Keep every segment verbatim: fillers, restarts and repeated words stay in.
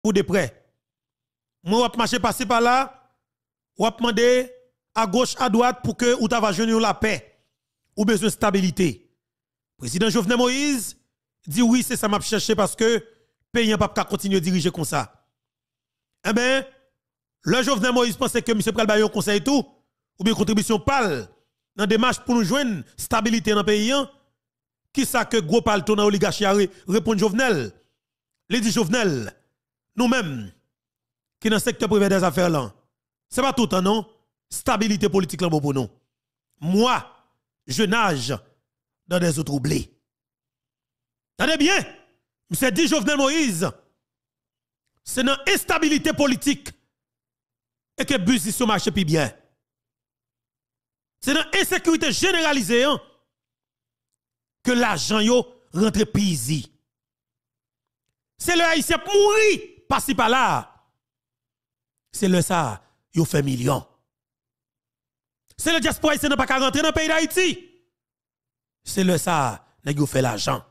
pour de près. Moi, je marcher passer par là, ou demander à gauche, à droite pour que ou va joindre la paix ou besoin de stabilité. Président Jovenel Moïse dit oui, c'est ça m'a cherché parce que pays n'a pas continuer à diriger comme ça. Eh bien, le Jovenel Moïse pensait que M. Pral conseil et tout, ou bien contribution pâle dans des démarche pour nous joindre stabilité dans le pays. Qui ça que gros pal ton oligarchie a répond Jovenel? Les dit Jovenel, nous-mêmes, qui dans le secteur privé des affaires là, c'est pas tout le temps, non? Stabilité politique là pour nous. Moi, je nage dans des eaux troublées. Tenez bien, monsieur dit Jovenel Moïse, c'est dans l'instabilité politique et que bus sur marché plus bien. C'est dans l'insécurité généralisée hein, que l'argent yo rentre plus. C'est le haïtien mourir par-ci par-là. C'est le ça, yo fait millions. C'est le diaspora haïtien n'a pas qu'à rentrer dans le pays d'Haïti. C'est le ça, yo fait l'argent.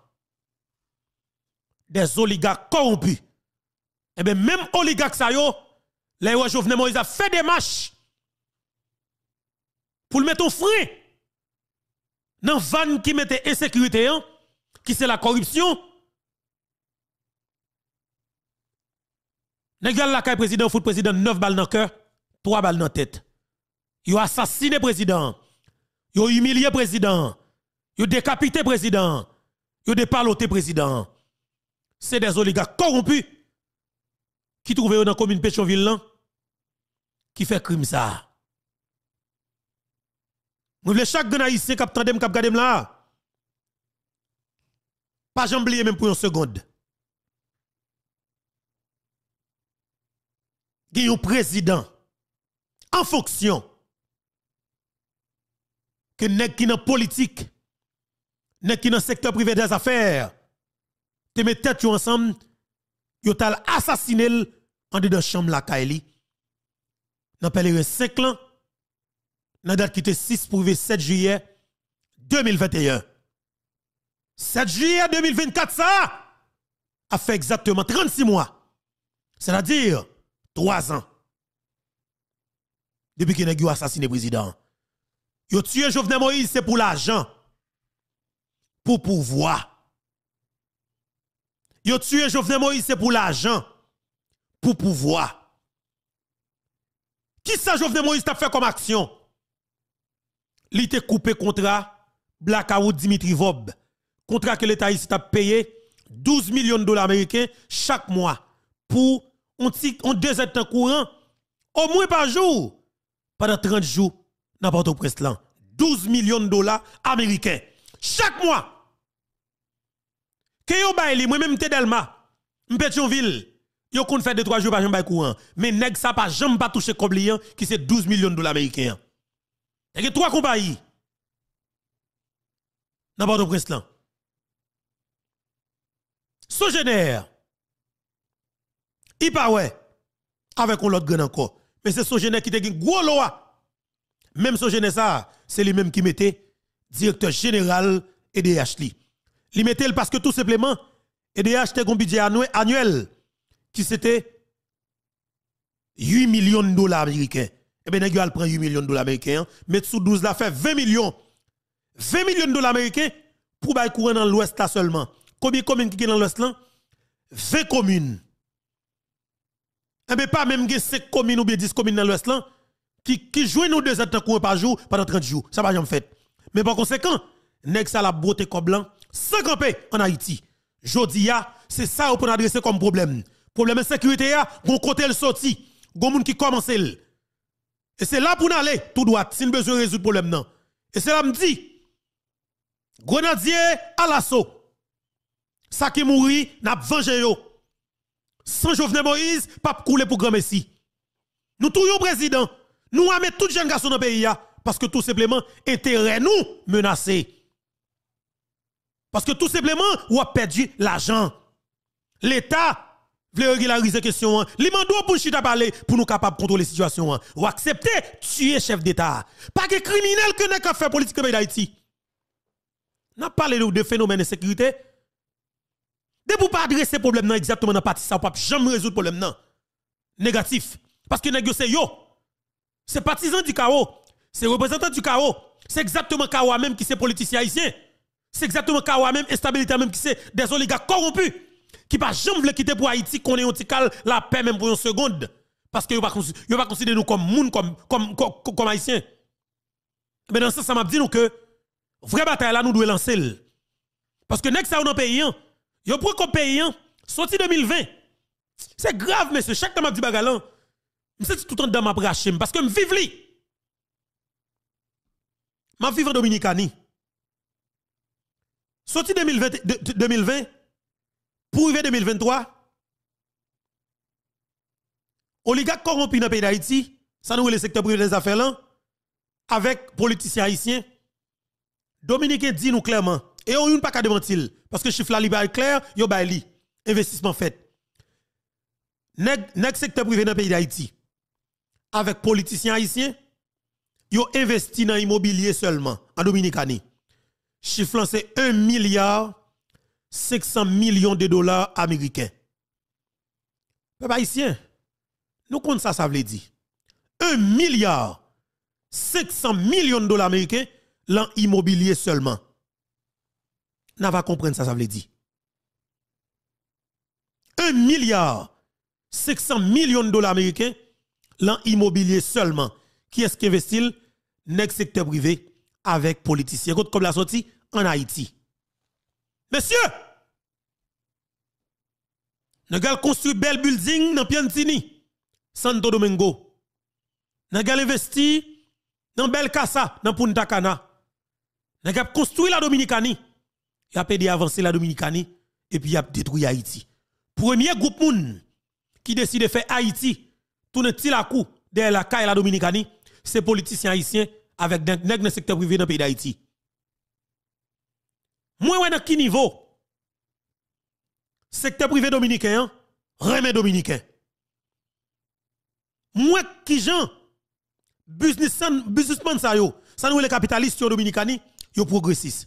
Des oligarques corrompus. Et bien même oligarques ça yo, les Jovenel Moïse a fait des marches pour le mettre au frein dans van qui mettait insécurité hein, qui c'est la corruption. Négal la président fout président neuf balles dans le cœur, trois balles dans la tête. Yo assassiné président. Yo humilié président. Yo décapité président. Yo dépaloté président. C'est des oligarques corrompus qui trouvent dans la commune Pétionville là qui fait crime ça. Nous voulons chaque grand haïtien qui attendem qui regardem là. Pas jamais oublier même pour une seconde. Il y a un président en fonction que nèg qui dans politique, nèg qui dans secteur privé des affaires, te met tête ensemble, yo tal assassiné en dedans chambre la Kaili. Dans pèlerin cinq ans, dans date qui était six pour sept juillet deux mille vingt et un. sept juillet deux mille vingt-quatre ça a fait exactement trente-six mois. C'est-à-dire trois ans. Depuis qu'il a assassiné le président. Yo tué Jovenel Moïse, c'est pour l'argent. Pour pouvoir. Yo tué Jovenel Moïse, c'est pour l'argent. Pour pouvoir. Qui ça Jovenel Moïse t'a fait comme action? Il t'a coupé contrat Blackout Dimitri Vob. Contrat que l'État ici t'a payé douze millions de dollars américains chaque mois pour on on deux ans courant au moins par jour pendant trente jours n'importe où presse là douze millions de dollars américains chaque mois que yo baili moi même Tedelma Pétionville yo kon fait deux trois jours par jamais courant mais nèg ça pas jamais pas toucher coblian qui c'est douze millions de dollars américains et que trois compagnies n'importe où presse là Sogénère il pas ouais avec l'autre grand encore mais c'est Sogénère qui te gen gros loi même Sogénère ça c'est lui même qui mettait directeur général E D H li li mettait parce que tout simplement E D H te un budget annuel qui c'était huit millions de dollars américains et ben nèg yo al prend huit millions de dollars américains mettre sous douze là fait vingt millions vingt millions de dollars américains pour bail courant dans l'ouest là seulement combien de communes qui dans l'ouest là vingt communes. Eh bien, pas même cinq communes ou bien dix communes dans l'ouest là, qui, qui jouent nous deux heures par jour pendant trente jours. Ça va jamais fait. Mais par conséquent, nèg ça la beauté comme blanc, sans camper en Haïti. Jodi ya, c'est ça pour adresser comme problème. Problème de sécurité ya, gon côté le sorti, gon moun qui commence el. Et c'est là pour nous aller tout droit, si nous besoin résoudre problème non. Et c'est là me dit grenadier à l'assaut. Ça qui mourit, n'a vengé yo. Sans Jovenel Moïse, pas couler pour grand messi. Nous touillons président, nous avons tout jeune garçon dans le pays parce que tout simplement intérêt nous menacé. Parce que tout simplement ou a perdu l'argent. L'État veut régulariser la question. Li mando pour chita parler pour nous capable contrôler la situation. Ou accepter tuer chef d'État. Pas que criminel que n'a fait politique d'Haïti. N'a parlé de phénomène de sécurité. De pour pas adresser problème nan exactement dans parti ça, ou pas jamais résoudre problème nan. Négatif. Parce que nèg c'est yo. C'est partisan du chaos, c'est représentant du chaos. C'est exactement chaos même qui c'est politicien haïtien. C'est exactement chaos même instabilité même qui c'est des oligarques corrompus qui pas jamais veulent quitter pour Haïti qu'on ait un petit la paix même pour une seconde parce que yo pas yo pas considérer nous comme monde comme comme comme, comme haïtien. Mais dans ce sens ça m'a dit nous que vraie bataille là nous devons lancer. Parce que nèg ça dans pays yo prend comme pays sorti deux mille vingt. C'est grave monsieur, chaque temps m'a dit bagalan. Je suis tout le temps dans ma brache parce que je vive li. Je vive en Dominicanie. Sorti deux mille vingt, deux mille vingt pour arriver deux mille vingt-trois, oligarques corrompus dans le pays d'Haïti, ça nous le secteur privé des affaires là, avec politiciens haïtiens, Dominicains dit nous clairement, et on n'a pas qu'à démentir, parce que chiffre là libéral clair, yo ba li, investissement fait. Nèg secteur privé dans le pays d'Haïti, avec politiciens haïtiens, yo investi dans l'immobilier seulement, en Dominicanie. Chiffre c'est un milliard cinq cents millions de dollars américains. Peuple haïtien, nous comptons ça, ça veut dire. un milliard cinq cents millions de dollars américains dans l'immobilier seulement. N'a pas comprendre ça, ça veut dire. un milliard cinq cents millions de dollars américains dans l'immobilier seulement. Qui est-ce qui investit? Nèg secteur privé avec politiciens. Comme la sortie en Haïti. Monsieur, nous avons construit bel building dans Piantini, Santo Domingo. Nous avons investi dans bel casa, dans Punta Cana. Nous avons construit la Dominicanie. Il a pédé avancer la Dominicanie et puis il a détruit Haïti. Premier groupe moun qui décide de faire Haïti, tourner petit la coup derrière la caille la Dominicanie, c'est politiciens haïtiens avec des nègres dans le secteur privé dans le pays d'Haïti. Moi, dans quel niveau? Secteur privé dominicain, remet dominicain. Moi, qui gens, businessman, businessman ça yo, ça nous les capitalistes dominicani, yo progressistes.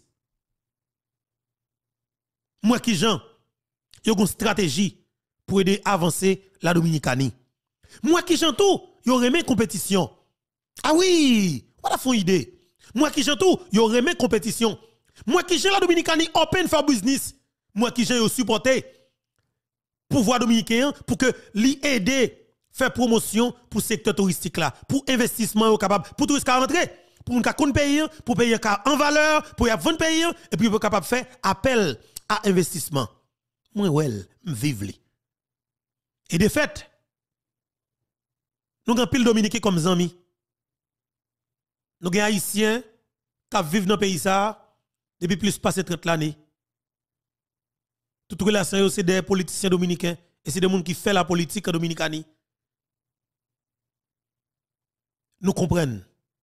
Moi, qui gens, yo une stratégie pour aider à avancer la Dominicanie. Moi, qui gens tout, yo remet compétition. Ah oui, voilà font idée. Moi, qui gens tout, yo remet compétition. Moi qui j'ai la Dominicanie open for business, moi qui j'ai supporté pouvoir dominicain pour que li aider faire promotion pour le secteur touristique là, pour investissement capable pour touristes à rentrer, pour nous compte pays, pour payer en valeur, pour y vendre pays et puis pour capable faire appel à investissement. Moi well, vive li. Et de fait, nous avons pile dominicain comme amis. Nous avons haïtiens qui vivent dans le pays ça depuis plus de trente l'année. Toute relation, c'est des politiciens dominicains et c'est des gens qui font la politique en Dominicanie. Nous comprenons.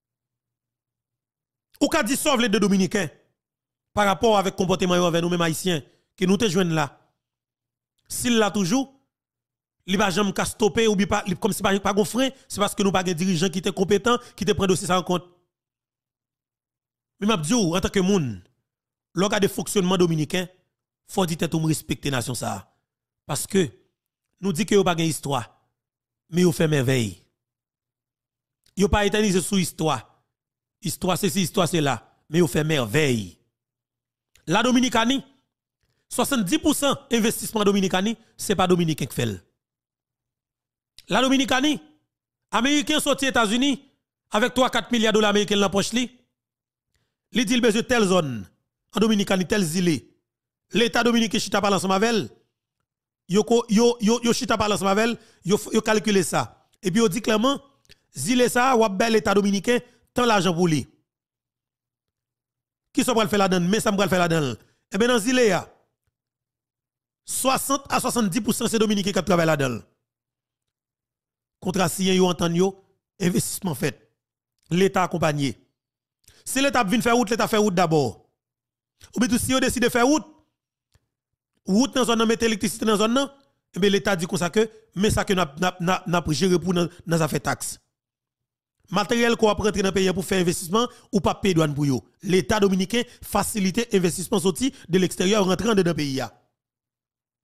Ou qu'a dit sauve les deux Dominicains par rapport avec le comportement avec nous-mêmes haïtiens que nous te joignent là. S'il l'a toujours, il va jamais stopper ou bien comme si pas pas frein, c'est parce que nous pas un dirigeant qui était compétent, qui te prend dossier ça en compte. Mais m'a dit en tant que monde, lorsqu'il y a des fonctionnements dominicains, il faut dire que nous respecter la nation ça. Parce que nous disons que nous n'avons pas d'histoire, mais nous faisons merveille. Nous n'avons pas éternisé sous histoire. Histoire c'est ci, histoire c'est là, mais nous faisons merveille. La Dominicanie, soixante-dix pour cent investissement Dominicanie, ce n'est pas Dominicain qui fait. La Dominicanie, Américains sortis aux États-Unis avec trois à quatre milliards de dollars américains dans la poche li. Li dit besoin de telle zone en Dominicanie telle île. L'état dominicain chita par ensemble avec yo yo yo yo chita par ensemble avec yo yo calculer ça. Et puis on dit clairement zile ça ou bel l'état dominicain tant l'argent pour lui. Qui sont pour le faire là-dedans mais ça me faire là-dedans. Et bien dans zile ya soixante à soixante-dix pour cent c'est dominicain qui travaille là-dedans. Contrat signé yo entend yo investissement fait. L'état accompagné. Si l'État vient faire route, l'État fait route d'abord. Ou bien si on décide de faire route, route dans zone mettre électricité dans zone et bien l'État dit comme ça que mais ça que n'a n'a n'a géré pour dans dans affaire taxe. Matériel qu'on va rentrer dans le pays pour faire investissement ou pas payer douane pour yo. L'État dominicain facilite investissement sorti de l'extérieur rentrant dans le pays.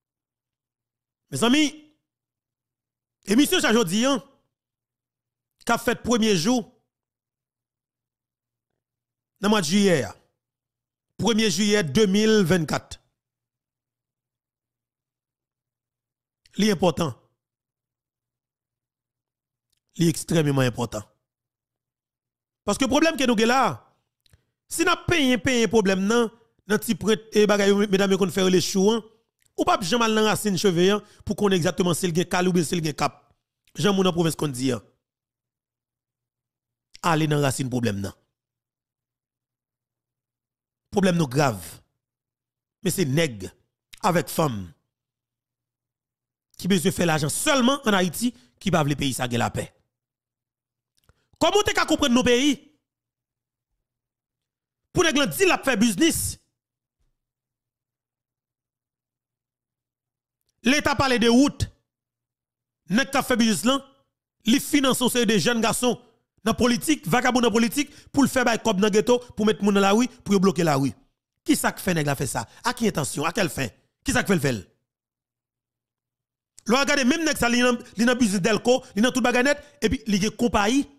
Mes amis, émission aujourd'hui, hein, qu'a fait premier jour, dans le mois de juillet, premier juillet deux mille vingt-quatre. L'important. L'extrêmement important. Parce que le problème que nous avons là, si nous payons un problème, non, dans petit prêt et bagay mesdames qu'on faire les chouans, ou pas jamais dans racine cheveux pour qu'on exactement si le cal ou bien si le cap. Jean moun en province qu'on dit. Aller dans racine problème non. Problème nous grave. Mais c'est nègre avec femme qui besoin faire l'argent seulement en Haïti qui va les pays ça la paix. Comment tu as comprendre nos pays? Pour les gens dire la faire business. L'État parle de route. Nek ka fait business là, li finance des jeunes garçons dans politique, vagabond dans politique pour le faire bay comme dans ghetto pour mettre moun dans la rue, pour bloquer la rue. Qui ça fait nèg la fait ça? À qui intention? À quelle fin? Qui ça fait le fait? Lo regarde même nèg ça li dans business d'Elco, li dans tout baganette et puis li gen compagnie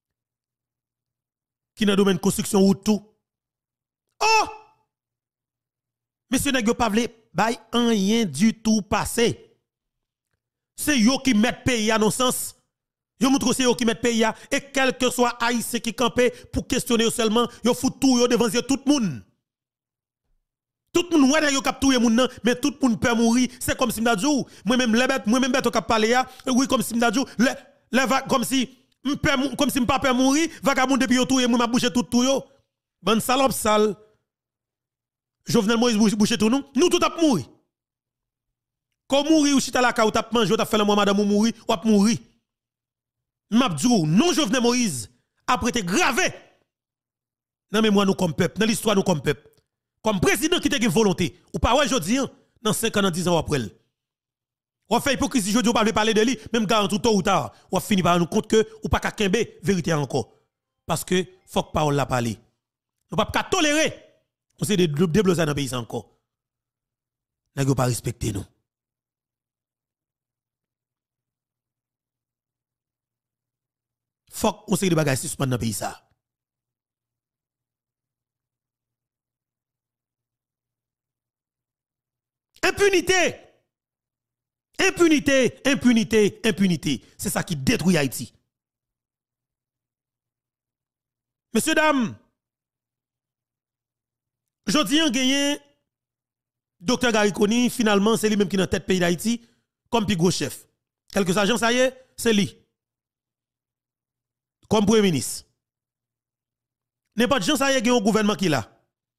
qui dans domaine construction route tout. Oh! Monsieur nèg yo pa vle bay rien du tout passé. C'est yo qui met pays à non sens. Yo montre c'est yo qui met pays à et quel que soit haïtien qui campé pour questionner seulement, yo fout tout yo devant tout le monde. Tout le monde ouais yo k'ap touyer moun nan, mais tout le monde peut mourir, c'est comme si m'dadjou, moi même les bêtes, moi même bête k'ap parler ya, oui comme si m'dadjou, le le comme si m'pè comme si m'pa peut mourir, vagabond depuis yo touyer moi m'a boucher tout tout yo. Bonne salope sale. Jovenel Moïse boucher tout nous, nous tout ap mourir. Quand mourir ou chita la ka ou tap manger ou tap fait la madame ou mourir ou ap mourir. M'abdou non Jovenel Moïse après te gravé dans mémoire nous comme peuple, dans l'histoire nous comme peuple. Comme président qui te une volonté ou pas ouais jodi dans cinq ans dans dix ans après. Ou fait hypocrisie jodi ou pas parler de lui même garanti tôt ou tard ou fini par nous compte que ou pas ka kembe vérité encore parce que faut que parole la parler. Nous pas ka tolérer on c'est des débloser dans pays encore. N'a pas respecter nous. Faut on sait des bagages suspend dans pays ça. Impunité. Impunité, impunité, impunité. C'est ça qui détruit Haïti. Messieurs, dames, jodi an gagné docteur Gariconi, finalement, c'est lui même qui est dans tête pays d'Haïti, comme plus gros chef. Quelques agents, ça y est, c'est lui. Comme premier ministre. N'importe gens ça y est un gouvernement qui là.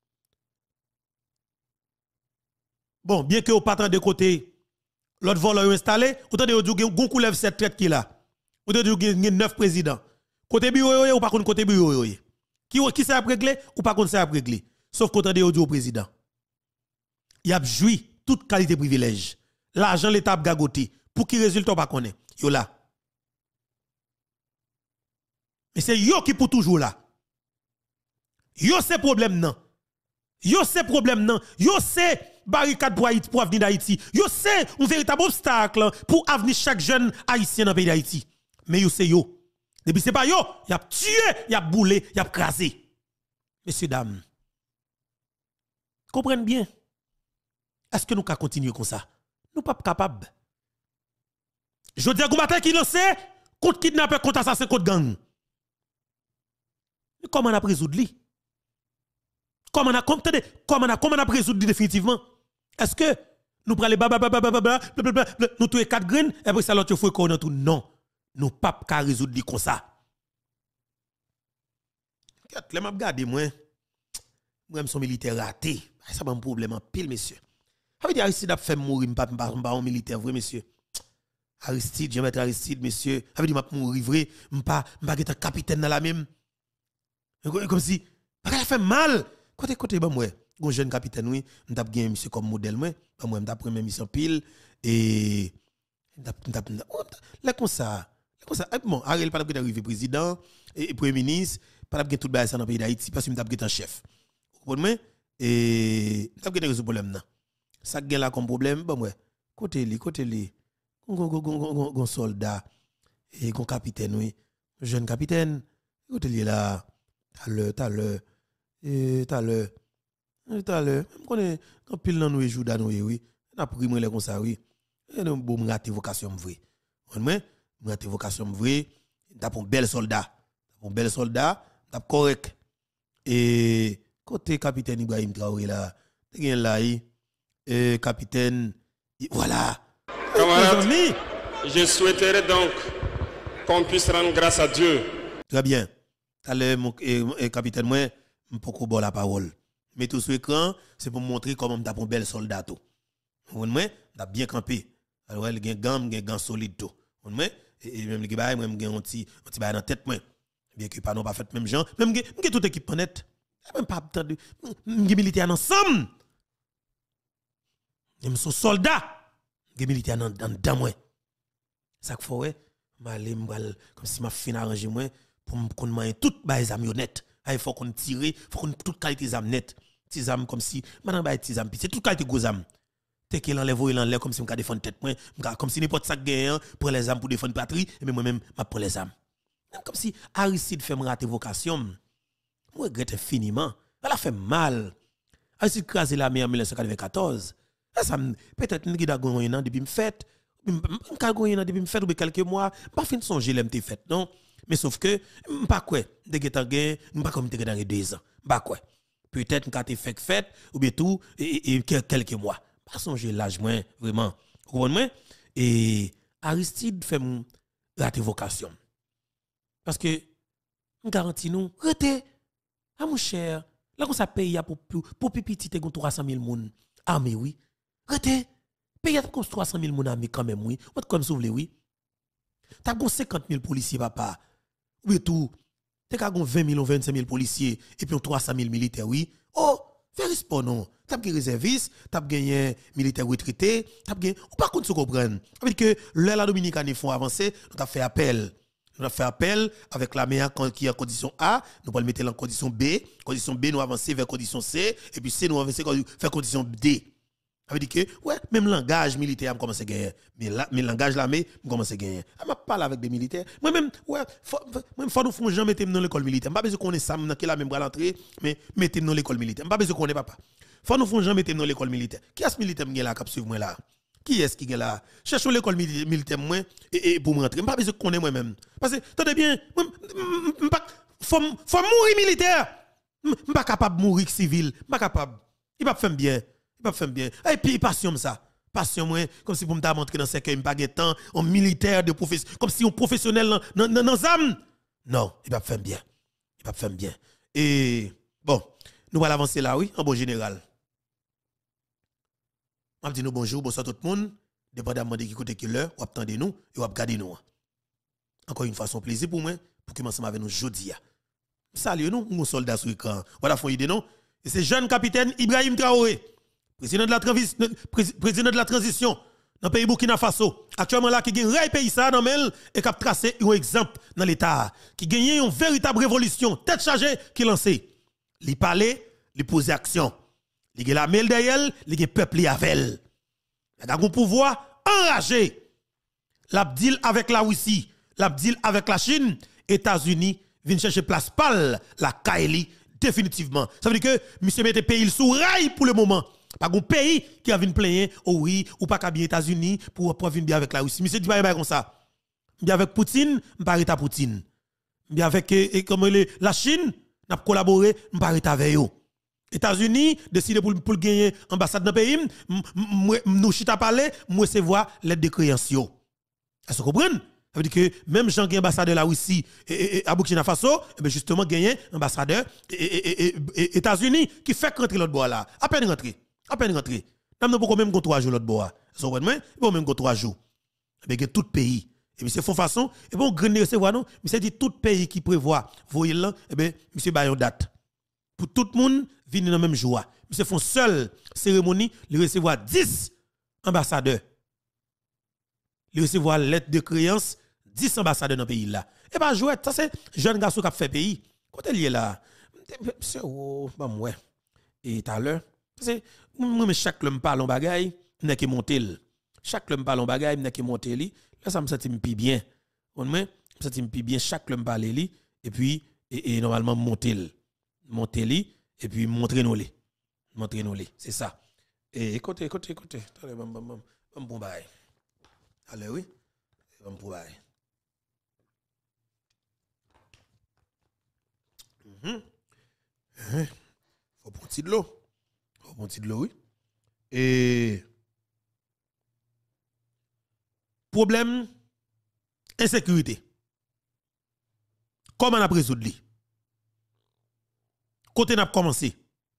Bon, bien que au patron de côté l'autre voleur installé, autant de dire gon coulève cette traite qui là. Autant de dire neuf présidents. Côté bureau ou pas contre côté bureau qui qui ça a réglé ou pas contre ça a réglé. Sauf qu'autant de dire au président. Il a joui toute qualité privilège. L'argent l'état a gagoté pour qui résultat pas connaît. Yo là. Mais c'est yo qui pour toujours là. Yo c'est problème non. Yo c'est problème non. Yo c'est barricade pour Haïti pour avenir d'Haïti. Yo c'est un véritable obstacle pour avenir chaque jeune haïtien dans le pays d'Haïti. Mais yo c'est yo. Depuis c'est pas yo, y a tué, y a boulé, y a crasé. Messieurs dames. Comprenez bien. Est-ce que nous pouvons continuer comme ça? Nous ne sommes pas capables. Je dis à Goumatin qui le sait, contre kidnappeur, contre assassin, contre gang. Mais comment on a résoudre lui? Comment on a comment on a comment on a résoudre définitivement? Est-ce que nous prenons les baba baba baba baba nous tuer quatre graines et après ça l'autre fois qu'on tout non. Nous pas qu'à résoudre lui comme ça. Les m'a regardé moi. Moi son militaire raté. Ça pas un problème en pile monsieur. Ça veut dire Aristide a fait mourir m'pas m'pas un militaire vrai monsieur. Aristide, je vais mettre Aristide monsieur. Ça veut dire m'a mourir vrai, m'pas m'pas être capitaine dans la même. Comme si ça fait mal. Côté côté ben moi, un jeune capitaine oui, m't'a gagné monsieur comme modèle moi, ben moi m't'a premier mission pile et m't'a là comme ça. Comme ça bon, Ariel pas d'arriver président et premier ministre, pas de tout bail ça dans le pays d'Haïti parce que m't'a gagné un chef. Vous comprenez? Et m't'a gagné résoudre problème là. Ça gagne là comme problème ben moi, côté li côté li un soldat et un capitaine, oui. Jeune capitaine, écoutez là, t'as le, t'as le, et t'as le, t'as le, je connais, quand pile dans nous, joue dans nous, oui. On a pris moi comme ça, oui. Et nous, bon, raté vocation vrai. Moi, raté vocation vrai. T'as un bel soldat. T'as un bel soldat, t'as correct. Et côté capitaine Ibrahim Traoré là, t'es là, et capitaine, voilà. Camarades, je souhaiterais donc qu'on puisse rendre grâce à Dieu. Très bien. Allez, mon capitaine, moi, je ne peux pas la parole. Mais tout sur l'écran, c'est pour montrer comment je suis un bel soldat. Vous voyez, je bien campé. Alors, il y a un gant, il y a un gant solide. Vous voyez, et même les gars, moi, j'ai un petit bail dans la tête. Bien que pas non pas fait même gens. Même j'ai tout équipement net. Même pas entendu. J'ai militaire ensemble. Je suis soldat. J'ai militaire dans dans moi. Ça que faut ouais, m'aller comme si m'a fin arranger moi pour qu'on mange toute baise amionette. Il faut qu'on tire, faut qu'on toute qualité zam net. Tes âmes comme si maintenant bail tes âmes c'est toute qualité gros âme. T'es qu'il enlève il enlève comme si me défendre tête moi, comme si n'importe ça gagne pour les âmes pour défendre patrie et moi même m'a pour les âmes. Comme si Aristide fait me rater vocation. Moi regrette infiniment. Elle a fait mal. Aristide crasé la mer en mille neuf cent quatre-vingt-quatorze. Ça peut-être une guide a depuis me fait. M'ka goyen depuis me fait ou quelques mois, pas fin songer l'aime te fait non. Mais sauf que pas quoi, de getan gen, pas comme te dans deux ans. Pas quoi. Peut-être m'ka te fait fait ou bien tout et, et quelques mois. Pas songer l'âge moins vraiment. Vous comprenez? Et Aristide fait rater vocation. Parce que, on garantit nous, rete, à mon cher, là qu'on ça paye pour pour petit te gon trois cent mille moun. Ah mais oui. Rete, paye comme trois cent mille moun ami quand même oui. On comme souvle oui. T'as gon cinquante mille policiers papa. Oui tout. T'as gon vingt mille ou vingt-cinq mille policiers et puis trois cent mille militaires oui. Oh, fais sport non. T'as gagné réservistes, t'as gagné militaires retraités, t'as gagné ou pas contre ce comprendre. Avec que là la Dominicaine font avancer, on t'a fait appel. Nous avons fait appel avec la meilleure qui est en condition A, nous allons mettre en condition B, condition B, nous avancer vers condition C, et puis C, nous avancer vers condition D. Ça veut dire que, ouais, même langage militaire, je commence à gagner. Mais là, mais langage l'armée, je commence à gagner. Je ne parle avec des militaires. Moi-même, ouais, il faut nous faire gens mettre dans l'école militaire. Je ne pas besoin qu'on ait ça, dans la même bras l'entrée, mais mettez dans l'école militaire. Je ne pas besoin qu'on ait papa. Il faut nous faire gens mettre dans l'école militaire. Qui est-ce militaire qui est là, qui suivre moi là? Qui est-ce qui est là? Cherchez l'école militaire moi et, et pour me rentrer. Je ne pas besoin qu'on ait moi-même. Parce que, attendez bien, il faut mourir militaire. Je ne suis pas capable de mourir civil. Je ne suis pas capable. Il ne va pas faire bien. Il va faire bien. Et puis, passion ça. Passion, moi, comme si pour me montrer dans ce cas, il n'y a pas de temps, en militaire, de professeur, comme si un professionnel dans nos âmes. Non, il va faire bien. Il va faire bien. Et, bon, nous allons avancer là, oui, en bon général. Je vais dire bonjour, bonsoir tout le monde. Dépendamment de qui côté que l'heure, ou attendez nous, et ou regardez nous. Encore une fois, c'est un plaisir pour moi, pour que ensemble avec nous aujourd'hui. Salut nous, nos soldats sur l'écran. Voilà, font idée non? Et c'est jeune capitaine Ibrahim Traoré, président de la, président de la transition dans le pays Burkina Faso. Actuellement là, qui gagne un pays ça dans Mel et qui a tracé un exemple dans l'État, qui gagne une véritable révolution, tête chargée, qui lancé. Il parlait, il posait action. Il y a la mêle derrière, il y a le peuple avec. Il y a un pouvoir enragé. L'abdil avec la Russie, l'abdil avec la Chine, États-Unis viennent chercher place pâle, la Kaili, définitivement. Ça veut dire que monsieur mette pays sous rail pour le moment. Pas un pays qui a venu plaindre, oh oui, ou pas qu'à bien États-Unis pour, pour venir bien avec la Russie. Monsieur dit pas comme ça. Bien avec Poutine, je pas à Poutine. Bien avec et, comme le, la Chine, n'a collaboré, je pas avec eux. États-Unis décident pour, pour gagner ambassade dans le pays, nous chita parler, moi c'est voir l'aide de créance. Est-ce que vous comprenez? Ça veut dire que même Jean qui est ambassadeur de la Russie et, et, et à Burkina Faso, et bien justement gagné ambassadeur et États-Unis qui fait rentrer l'autre bois là. À peine rentrer, à peine rentrer. Nous ne pouvons même go trois jours l'autre bois. Vous comprenez? Il faut même go trois jours. Et bien tout pays. Et bien c'est font façon, et bon grenier recevoir non, mais c'est dit tout pays qui prévoit voyez là, et bien monsieur bayon date. Pour tout le monde venir dans le même jour. Monsieur font seule cérémonie, il recevoir dix ambassadeurs. Il recevoir lettre de créance dix ambassadeurs dans le pays là. Et pas jouer, ça c'est jeune garçon qui a fait pays. Quand il est là, monsieur oh, bah ouais. Et tout à l'heure, c'est moi chaque l'homme parle en bagaille, n'est que monter. Chaque l'homme parle en bagaille, il qui monter li. Là, ça me senti plus bien. On me senti plus bien chaque l'homme parle li. Et puis, et, et normalement, monter li. Monter li. Et puis, montrer nous li. Montrer nous li. C'est ça. Et écoutez, écoutez, écoutez. Allez, bam, bam, bam. Bam, bon bail. Allez, oui. Bam, bon bail. Mhm. Faut prendre petit de l'eau. Faut prendre petit de l'eau, oui. Et problème insécurité. Comment on a résoudre li? Côté n'a commencé.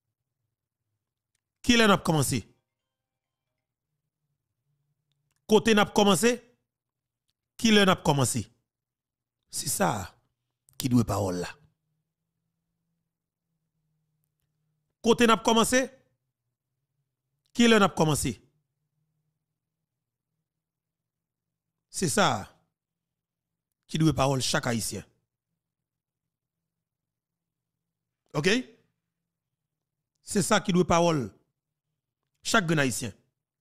Qui l'a commencé? Côté n'a commencé? Qui l'a commencé? C'est ça qui doit parole là. Côté n'a commencé? Qui l'a commencé? C'est ça qui doit parole chaque haïtien. OK? C'est ça qui doit parole chaque haïtien.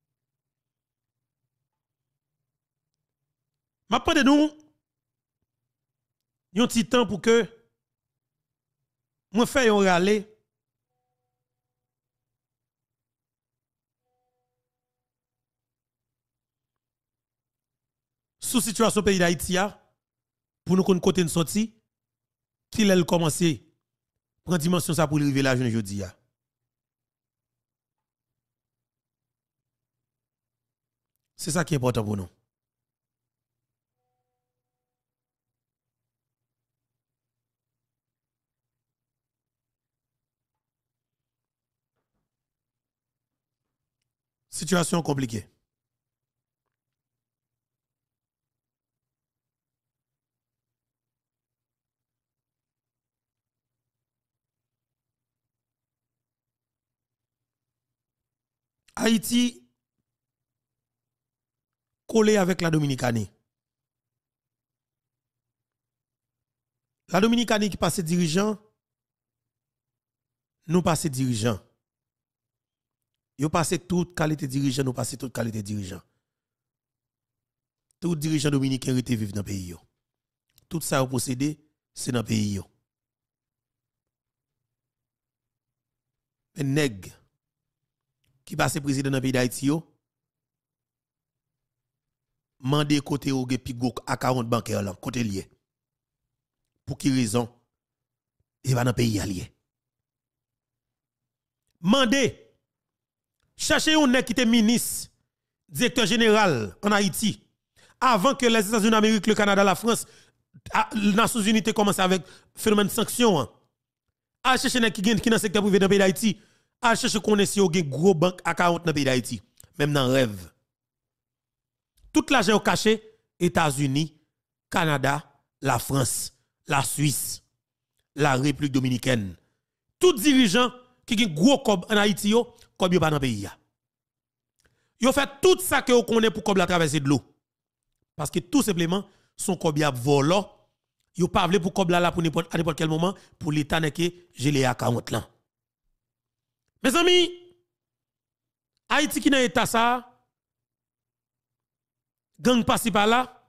Ma de nous un petit temps pour que moi fais un râler sous situation pays d'Haïti pour nous connaître côté de sortie qu'il a commencé prendre dimension ça pour arriver la journée jeudi. C'est ça qui est important pour nous. Situation compliquée. Haïti collé avec la Dominicanie. La Dominicanie qui passe dirigeant, nous passons dirigeant. Yo passe toute qualité dirigeant, nous passons toute qualité dirigeant. Tout dirigeant dominicain était vivre dans le pays. Tout ça possédé, c'est dans le pays. Mais nèg qui passe président dans le pays d'Haïti, mandé côté ou pigo à quarante bancaires là, côté lié. Pour qui raison? Il va dans le pays allié. Mandé chercher un nèg qui était ministre, directeur général en Haïti, avant que les États-Unis d'Amérique, le Canada, la France, les Nations Unies commencent avec phénomène de sanctions. À chercher un nèg qui qui dans le secteur privé dans le pays d'Haïti, à chercher qu'on est si un gros banque à quarante dans le pays d'Haïti, même dans le rêve. Tout l'argent caché, États-Unis, Canada, la France, la Suisse, la République dominicaine. Tout dirigeant qui a gros cob en Haïti, yo, comme yo pas dans le pays. Yo fait tout ça que vous connaissez pour la traverser de l'eau. Parce que tout simplement, son cob a volé. Yo pas voulu pour cob là pour n'importe à n'importe quel moment pour l'état n'est que gelé à quarante là. Mes amis, Haïti qui dans état ça, gang passe par là,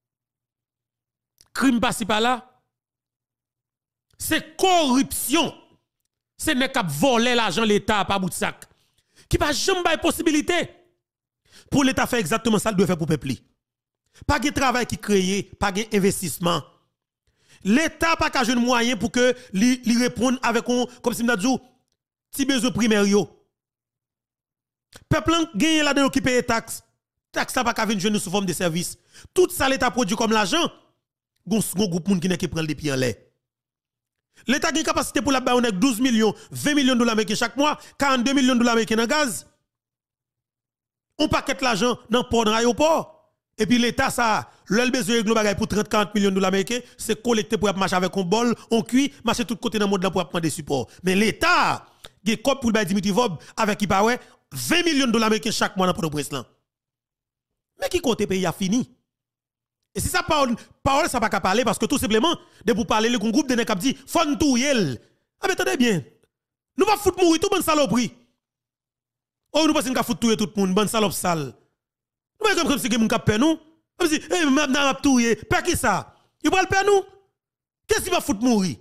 crime passe par là, c'est corruption. C'est n'est qu'à voler l'argent l'État par bout de sac. Qui pas jamais possibilité pour l'État faire exactement ça qu'il doit faire pour le peuple. Pas de travail qui créé, pas de investissement. L'État pas qu'à jouer moyen pour que lui réponde avec un comme si m'a dit petit besoin primaire yo. Peuple gagne là-dedans qui paye taxe. Taxe ça pas qu'à venir sous forme de service. Tout ça l'État produit comme l'argent. Gon groupe moun qui n'est qui prend les pieds en l'air. L'État a une capacité pour la ba douze millions, vingt millions de dollars américains chaque mois, quarante-deux millions de dollars américains dans gaz. On paquet l'argent dans port dans l'aéroport. Et puis l'État ça, le besoin global pour trente à quarante millions de dollars américains, c'est collecté pour marcher avec un bol, on cuit, marcher tout côté dans le monde là pour prendre des supports. Mais l'État, qui est pour le Dimitri Vob avec qui pa ouais vingt millions de dollars américains chaque mois dans Port-au-Prince là. Mais qui côté pays a fini? Et si ça parole, parole ça pas qu'à parler parce que tout simplement, de pour parler, le groupe de nèg dit, faut nous touyer. Ah mais attendez bien. Nous va foutre mourir tout bonne saloperie. Oh nous pensons qu'à foutre touyer tout le monde, bonne salope sale. Nous comme comme si mon cap nous. Comme si eh m'a n'a touyer, pas qui ça. Il va le perdre nous. Qu'est-ce qui va foutre mourir?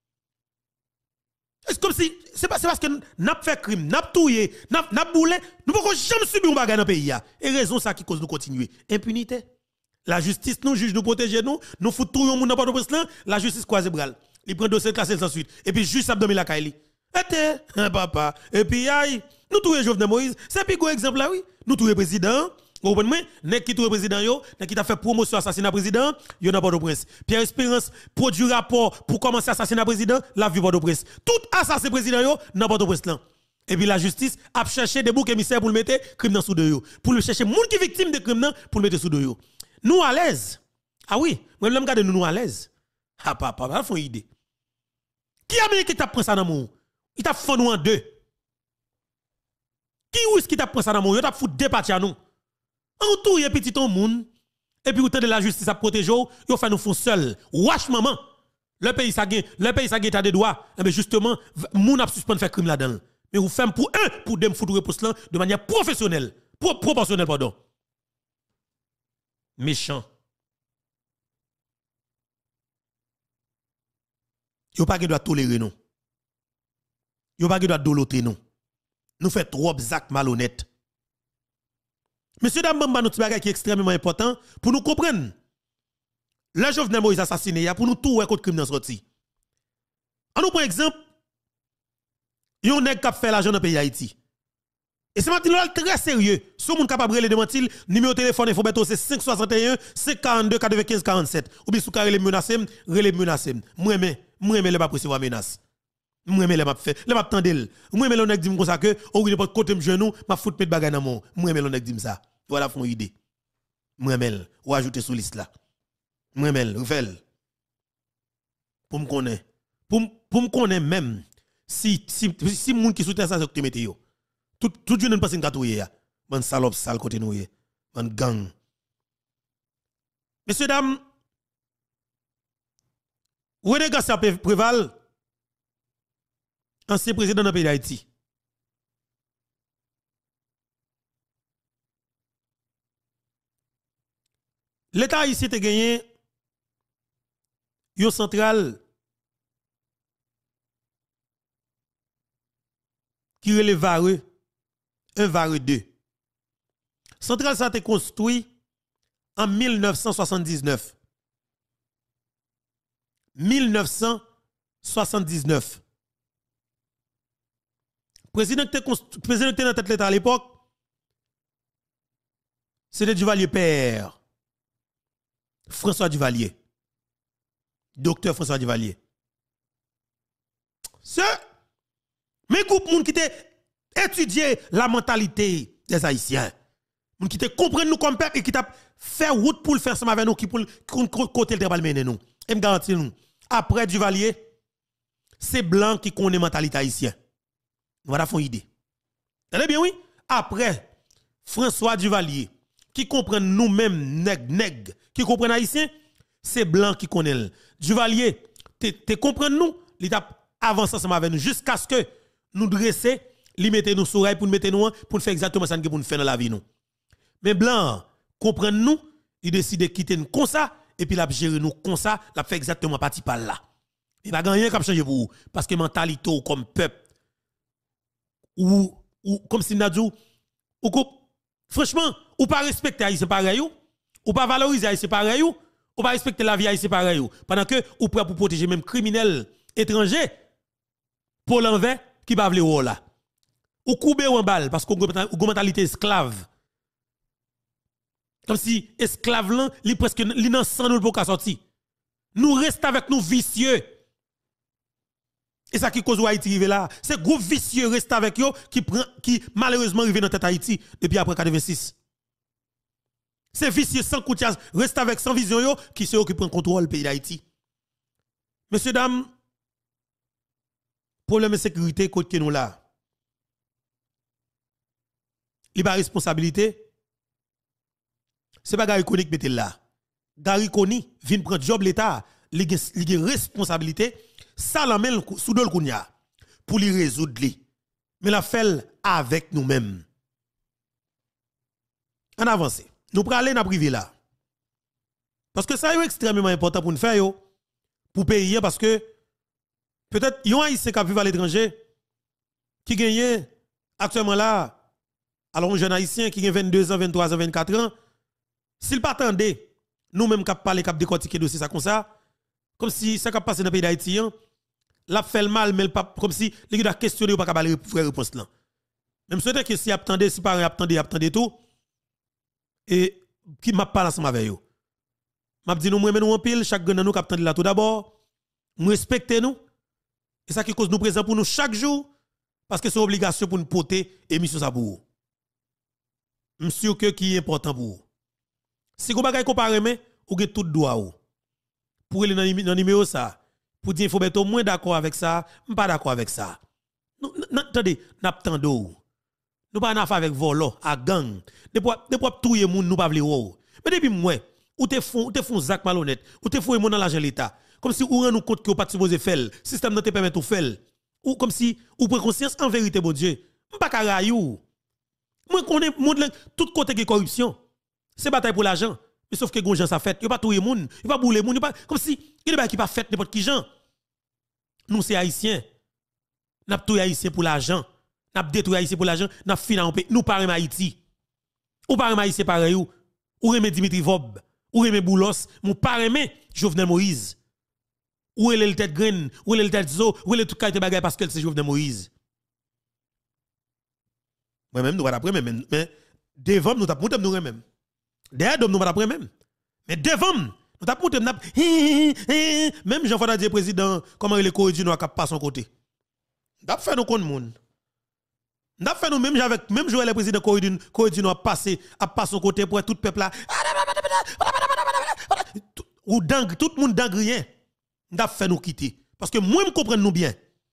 C'est comme si c'est pas c'est parce que n'a fait crime, n'a touyer, n'a n'a boulé, nous pouvons jamais subir un bagage dans le pays et raison ça qui cause nous continuer. Impunité. La justice nous juge nous protéger nous, nous fout tout monde n'importe où là, la justice croise bras. Il prend dossier classé sans suite et puis juste abdomen la caille. Était un papa et puis aïe, nous touyer Jovenel Moïse, c'est puis gros exemple là oui. Nous touyer président, vous comprenez? Nek qui touyer président yo, nek qui t'a fait promotion assassinat président, yo n'a pas de prince. Pierre Espérance produit rapport pour commencer assassinat président, la vie pas de prince. Tout assassin président yo n'a pas de prince là. Et puis la justice a cherché des boucs émissaires pour le mettre crime dans sous de yo, pour le chercher moun qui victime de crime pour le mettre sous de yo. Nous à l'aise. Ah oui, moi l'aime garder nous nous à l'aise. Ah papa, pas font idée. Qui Amérique t'a pris ça dans mon? Il t'a fait nous en deux. Qui ou est-ce qui t'a pris ça dans mon? Il t'a foutu deux parties à nous. En tout y petit ton monde et puis autant de la justice à protéger, yo fait nous font seul. Wesh maman. Le pays ça gagne, le pays ça gagne ta des droits. Mais justement, moun a suspendre faire crime là-dedans. Mais vous faites pour un pour dem foutre réponse là de manière professionnelle, pro proportionnelle pardon. Méchant. Yo pas doit tolérer non. Yo pas doit doloter non. Nous fait trop actes malhonnêtes. Monsieur dame bamba nous bagay qui est extrêmement important pour nous comprendre. Le Jovenel Moïse assassiné pour nous tout contre crime dans sorti. On nous prend exemple yon nèg k'ap fait l'argent dans pays Haïti. Et c'est maintenant très sérieux. Si vous êtes capable de démentir, numéro de téléphone Infobeto c'est cinq soix un, cinq quarante-deux, quatre-vingt-quinze, quarante-sept. Ou bien si vous avez menacé, relé menacé. Moi même, moi même le pas recevoir menace. Moi même le m'a fait, le m'a tendel. Moi même le nèg dit comme ça que ou il pas côté me genou, m'a fout mettre bagay dans mon. Moi même le nèg dit ça. Voilà font idée. Moi même ou ajouter sur liste là. Moi même refel. Pour me connaître. Pour pour me connaître même si si si moun qui soutient ça c'est que mettez yo. Tout tout jeune passe une gatouye ya. Ban salope sale côté nou ye. Ban gang. Messieurs dames, René Garcia Préval ancien président dans le pays d'Haïti. L'État haïtien a gagné une centrale qui relève Vareux un Vareux deux. Centrale ça a été construit en mille neuf cent soixante-dix-neuf. mille neuf cent soixante-dix-neuf. Président qui était dans tête de l'État à l'époque, c'était Duvalier père. François Duvalier. Docteur François Duvalier. Ce, mes groupes moun qui t'est étudié la mentalité des Haïtiens. Moun qui te comprennent nous comme peuple et qui t'a fait route pour le faire ensemble avec nous, qui pour côté le travail mener nous. Et me garantis nous, après Duvalier, c'est blanc qui connaît la mentalité haïtienne. Voilà font idée. Tenez bien oui, après François Duvalier qui comprend nous-mêmes nèg nèg qui comprend haïtien, c'est blanc qui connaît. Duvalier, te comprend nous, il t'a avancé ensemble avec nous jusqu'à ce que nous dresser, li mette nous sur pour nous mettre nous pour faire exactement ça que pour nous faire dans la vie nous. Mais blanc comprend nous, il décide de quitter nous comme ça et puis l'a gérer nous comme ça, l'a fait exactement parti par là. Il va rien comme changer pour vous parce que mentalité comme peuple ou ou comme si n'a dit ou franchement ou pas respecter haïtien pareil ou pas valoriser haïtien pareil ou pas respecter la vie haïtien pareil pendant que ou prêt pour protéger même criminels étrangers pour l'envers qui va vle là ou couper en balle parce qu'on une mentalité esclave comme si esclave là li presque li nan sang nous pour ka sorti nous reste avec nous vicieux. Et ça qui cause Haïti rive là, c'est groupe vicieux reste avec yo qui prend qui malheureusement rive dans tête Haïti depuis après quatre-vingt-six. C'est vicieux sans coutias reste avec sans vision yo qui c'est eux qui prend contrôle le pays d'Haïti. Messieurs dames, problème de sécurité côté nous là. Il pas responsabilité. C'est pas Gary Koni qui mette là. Gary Koni vient prendre job l'état, il a responsabilité. Ça la met sous le kounya pour les résoudre li. Mais la fait avec nous-mêmes. En avance. nous prenons aller dans privé là. Parce que ça est extrêmement important pour nous faire yo, pour payer parce que peut-être yon haïtien qui vivent à l'étranger qui gagne actuellement là alors un jeune haïtien qui a vingt-deux ans, vingt-trois ans, vingt-quatre ans, s'il pas attendait nous même qui parler qui décortiquer dossier ça comme ça comme si ça qui passé dans le pays d'Haïti l'a fait le mal mais le pas comme si les gars questionner ou pas capable faire réponse là. Même souhaiter que si attendait si parent attendait attendait tout et qui m'a parlé ensemble avec yo. M'a dit nous moi nous en pile chaque grand nous qui attendait là tout d'abord nous respecter nous et ça qui cause nous présent pour nous chaque jour parce que c'est obligation pour nous porter émission ça pour vous. Monsieur que qui est important pour vous. Si vous bagay comparer mais ou avez tout droit ou pour aller dans numéro ça pour dire il faut être au moins d'accord avec ça, pas d'accord avec ça. Nous attendez, n'attendez ou. Nous pas en affaire avec volo, à gang. Depuis depuis touyer moun nous pas vle ou. Mais depuis moi, ou te font ou te font zak malhonnête, ou te font moun dans l'argent l'état. Comme si ou rend nous compte que ou pas supposé faire, système ne te permet tout faire. Ou comme si ou prend conscience en vérité bon Dieu. M'pa ka rayou. Moi connais monde tout côté de corruption. C'est bataille pour l'argent. Mais sauf que gon gens ça fait, yo pas touyer moun, yo pas bouler moun, yo pas comme si il est qui pas fait n'importe qui gens. Nous c'est haïtiens. N'a touyer haïtien pour l'argent. N'a détruit haïtien pour l'argent, n'a fini en pays. Nous parlons Haïti. Ou parlons haïtien pareil ou ou remet Dimitri Vob, ou remet Boulos, mon parlons Jovenel Moïse. Ou est le tête graine, ou est le tête zo, ou est le tout qualité bagay parce que c'est Jovenel Moïse. Moi même nous pas après même mais devant nous t'a monté nous même. Derrière nous pas après même. Mais devant nous t'a monté même Jean-François Dieu président comment il est coordonné à pas son côté. N'a fait nous compte monde. N'a fait nous même avec même Joël le président coordonné coordonné à passer à passer son côté pour tout peuple là. Ou dingue tout le monde dingue rien. N'a fait nous quitter parce que moi me comprendre nous bien.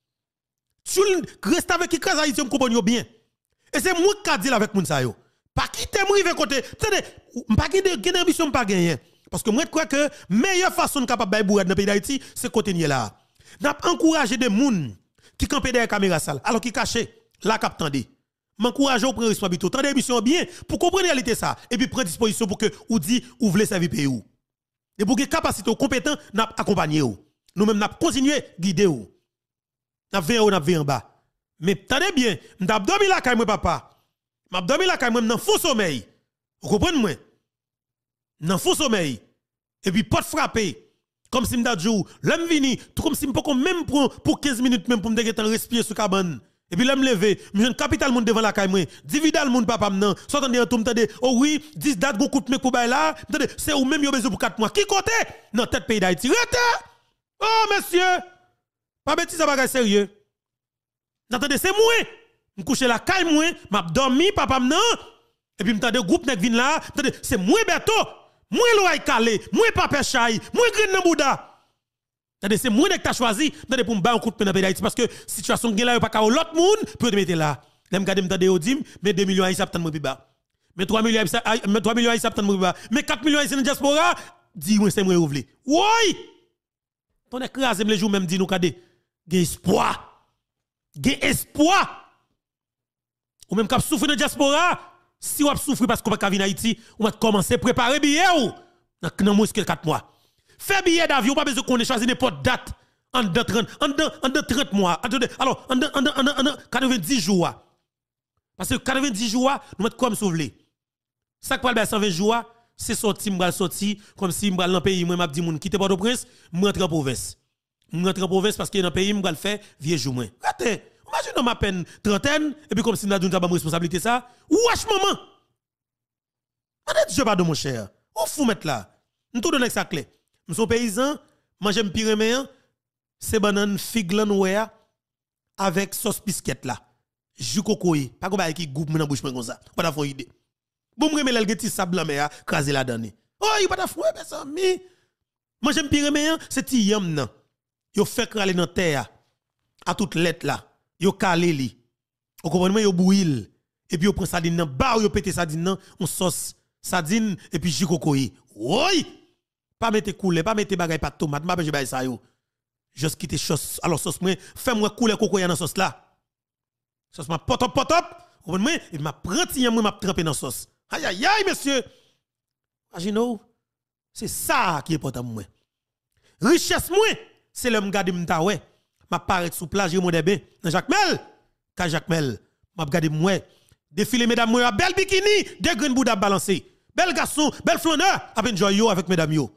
Tu reste avec qui crase haïtien me comprendre bien. Et c'est moi qui dit avec moun sa yo. Pas quitter moi rive côté. Attendez, pas quitter gain ambition pas gagner parce que moi je crois que meilleure façon de capable bailler bourrade dans le pays d'Haïti c'est côté nier là. N'a encourager des moun qui campent derrière caméra sale alors qui caché là cap tendé. M'encourager au prendre responsabilité, tendez émission bien pour comprendre la réalité ça et puis prendre disposition pour que ou dit ou voulez servir pays ou. Et pour que capacité compétent n'a accompagner ou. Nous même n'a continuer guider ou. N'a veiller ou n'a veiller en bas. Mais tenez bien, m't'a dormi la caille moi papa. M'a dormi la caille moi dans faux sommeil. Vous comprenez moi? Dans faux sommeil. Et puis pas frapper. Comme si m't'a dit l'homme vini, tout comme si m'pas même pour pour quinze minutes même pour me dégager respirer sur cabane. Et puis l'homme levé, m'jeune capital monde devant la caille moi. Dividal monde papa m'nan. Soit attendez tout m'tendez. Oh oui, dix dates go coûte me pour bail là. M'tendez, c'est ou même yo besoin pour quatre mois. Qui côté? Dans tête pays d'Haïti. Rete! Oh monsieur, pas bêtise ça bagage sérieux. N'attendez, c'est moi. Je couche la caille moi, m'a dormi papa m'nan et puis m'tande groupe nek vin là, m'tande c'est moi Beto, moi loay calé, moi papa chay, moi green nan bouda. M'tande c'est moi nek t'a choisi, m'tande pour m'ba un coup de peine dans pays d'Haïti parce que situation gen là yo pas ka l'autre monde pour te mettre là. L'aime garder m'tande odim, mais deux millions haïtien t'an moi pi bas. Mais trois millions mais trois millions haïtien t'an moi pi bas. Mais quatre millions haïtien dans diaspora, dis moi c'est moi ouvle. Oui. Ton écrasé les jours même dit nous kade, gen espoir. Gen espoir. Ou même k'ap souffrir dans diaspora, si ou ap souffrir parce qu'on pas venir Haïti, on va commencer préparer billet ou dans moins que quatre mois. Fait billet d'avion, pas besoin qu'on ait choisi n'importe date en de trente en de en de trente mois. Attendez, alors en de en de en de quatre-vingt-dix jours. Parce que quatre-vingt-dix jours, nous mettre comme sauver. Ça qui parle cent vingt jours, c'est sorti m'bral sorti comme si m'bral dans pays moi m'a dit moun quitter Port-au-Prince, m'rentre en province. M'rentre en province parce que dans pays m'bral faire vieux jour moins. Attends, imagine ma peine trentaine et puis comme si n'a donné pas responsabilité ça. Wesh maman. Arrête je pas de mon cher. Où fou mettre là. Nous tout donner ça clé. Nous sommes paysans, manger pyréméen, c'est banane figue lanoué avec sauce biscuit là. Jus cocoye, pas comme qui goupe dans bouche comme ça. Pas d'avoir idée. Bon me remel petit sable mais craser la donne. Oh, il pas d'avoir mes amis. Manger pyréméen, c'est ti yam nan. Yo fait kraler dans terre à toute lettre là. Yo calé li. Vous comprenez yo bouil et puis yo prend sardine nan ba yo pété sardine nan, on sauce sardine et puis jus cocoye. Oui. Pas mettre couler, pas mettre bagay pas tomate, m'a besoin bay ça yo. Juste quitter sauce alors sauce moi, fais moi couler cocoye dans sauce là. Sauce m'a potop potop, vous comprenez et m'a prend ti moi m'a trempé dans sauce. Aïe aïe aïe monsieur. Imaginez, c'est ça qui est important pour moi. Richesse moi, c'est le m'gade m'ta ouais. M'a paraît sous plage mon débé dans Jacques Mel. Ka Jacques Mel, m'a gade moi. Défilé mesdames moi, belle bikini, des green bouda balancé. Bel garçon, bel flâneur, avec joy yo avec mesdames yo.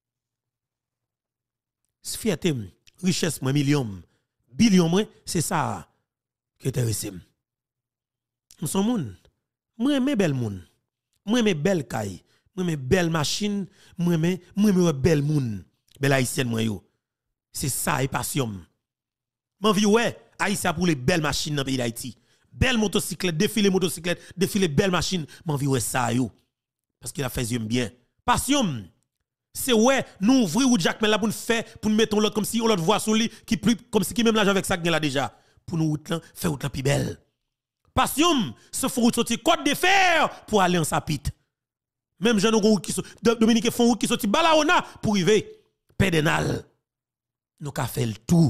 C'est fierté, richesse moi million, billion moi, c'est ça qui intéresse. Nous sommes moun. Moi aime belle moun. Moi aime belle caille. Moi aime belle machine, moi aime moi aime belle moun. Belle haïtienne moi yo. C'est ça et passion. M'envie ouais, Haïtien pour les belles machines dans le pays d'Haïti. Belle motocyclette, défilé motocyclette, défilé belle machine, m'envie ouais ça yo. Parce qu'il a fait yeux bien. Passion. C'est ouais, nous ouvrir ou Jacques là pour nous faire pour nous mettre l'autre comme si on l'autre voit sur lui qui plus comme si qui même l'argent avec ça là déjà pour nous route là faire route là plus belle. Passion, se faut sortir côte de fer pour aller en sapite. Même gens nous qui sont Dominique font qui sorti Balaona pour arriver pédénal. Nous ka fait le tout.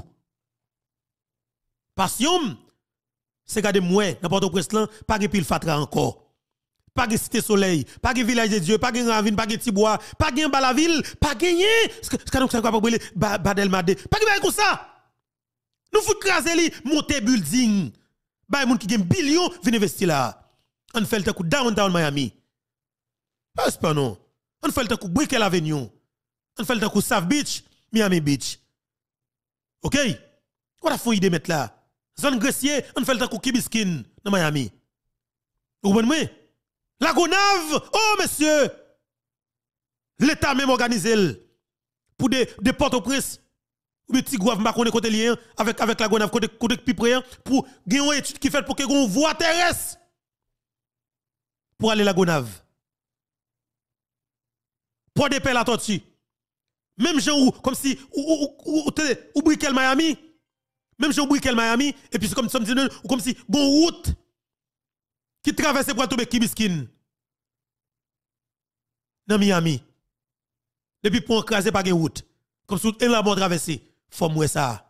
Passion, c'est garder moi n'importe où presque là, pas de pile fatra encore. Pas de cité soleil, pas de village de Dieu, pas de ravine, pas de Tibois, pas de Balaville, pas de rien. Ce que nous sommes brûler Badel Madé, pas de comme ça. Nous faut craser li monter building. Ba moun qui gagne billion vinn investir là. On fait le coup downtown Miami. Pas pas non. On fait le coup Brickell Avenue. On fait le coup South Beach, Miami Beach. OK? On a fouillé de mettre là. Zone Grecier, on fait le coup Kibiskin dans Miami. Vous comprenez? La Gonave, oh monsieur, l'État même organisé pour des, des Port-au-Prince, ou des petits gouaves marconné côté lien avec, avec la Gonave côté, côté Pipré, pour gagner une étude qui fait pour que une voie terrestre pour aller à la Gonave. Pour des pelles à tortue. Même gens où, comme si, ou, ou, ou, ou, ou Brickell Miami, même gens où Brickell Miami, et puis c'est comme, ou comme si, bon route, qui traverse pour tomber Kibiskin dans Miami. Depuis pour écraser par une route. Comme si elle a bon traversé. Faut moi ça.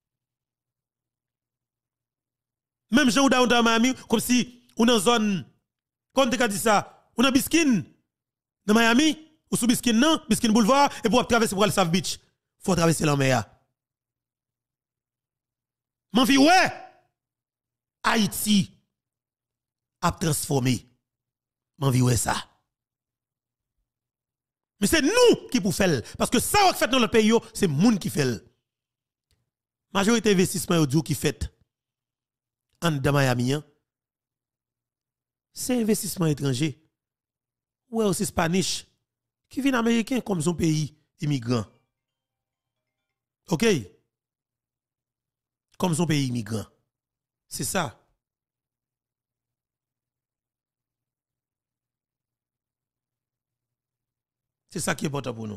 Même gens dans dans Miami comme si on dans zone comme tu dit ça, on a Biskin dans Miami ou sous Biskin non, Biskin Boulevard et pour traverser pour aller South Beach. Faut traverser la mer. Mon vie ouais. Haïti a transformé. M'envie ouais ça. Mais c'est nous qui pour faire parce que ça qu'on fait dans le pays c'est moun qui fait. Majorité investissement audio qui fait en dans Miami c'est investissement étranger. Ouais aussi Spanish qui vient américain comme son pays immigrant. OK? Comme son pays immigrant. C'est ça. C'est ça qui est important pour nous.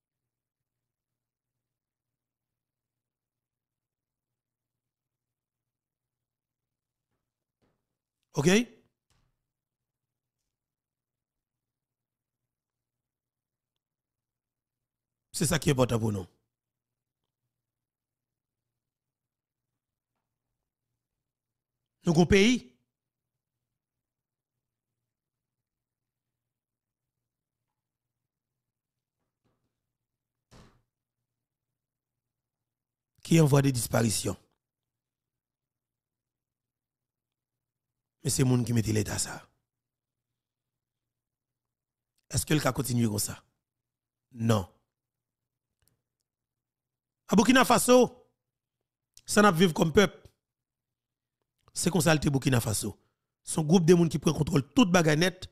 OK? C'est ça qui est important pour nous. Nous avons un pays qui envoie des disparitions. Mais c'est le monde qui met l'État ça. Est-ce que le cas continue comme ça? Non. À Burkina Faso, ça n'a pas vivre comme peuple. C'est comme ça le Burkina Faso. Son groupe de monde qui prend contrôle toute baganette.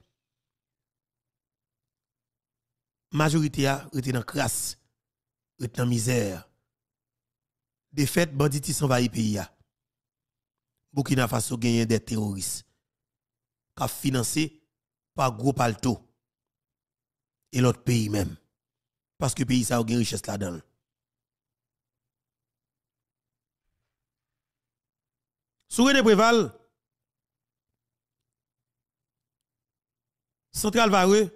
Majorité a été dans crasse, été dans misère. De fait, bandits s'envahissent le pays. Burkina Faso gagne des terroristes qui sont financés par gros palto et l'autre pays même. Parce que le pays a une richesse là-dedans. Sous René Préval, Central Vareux,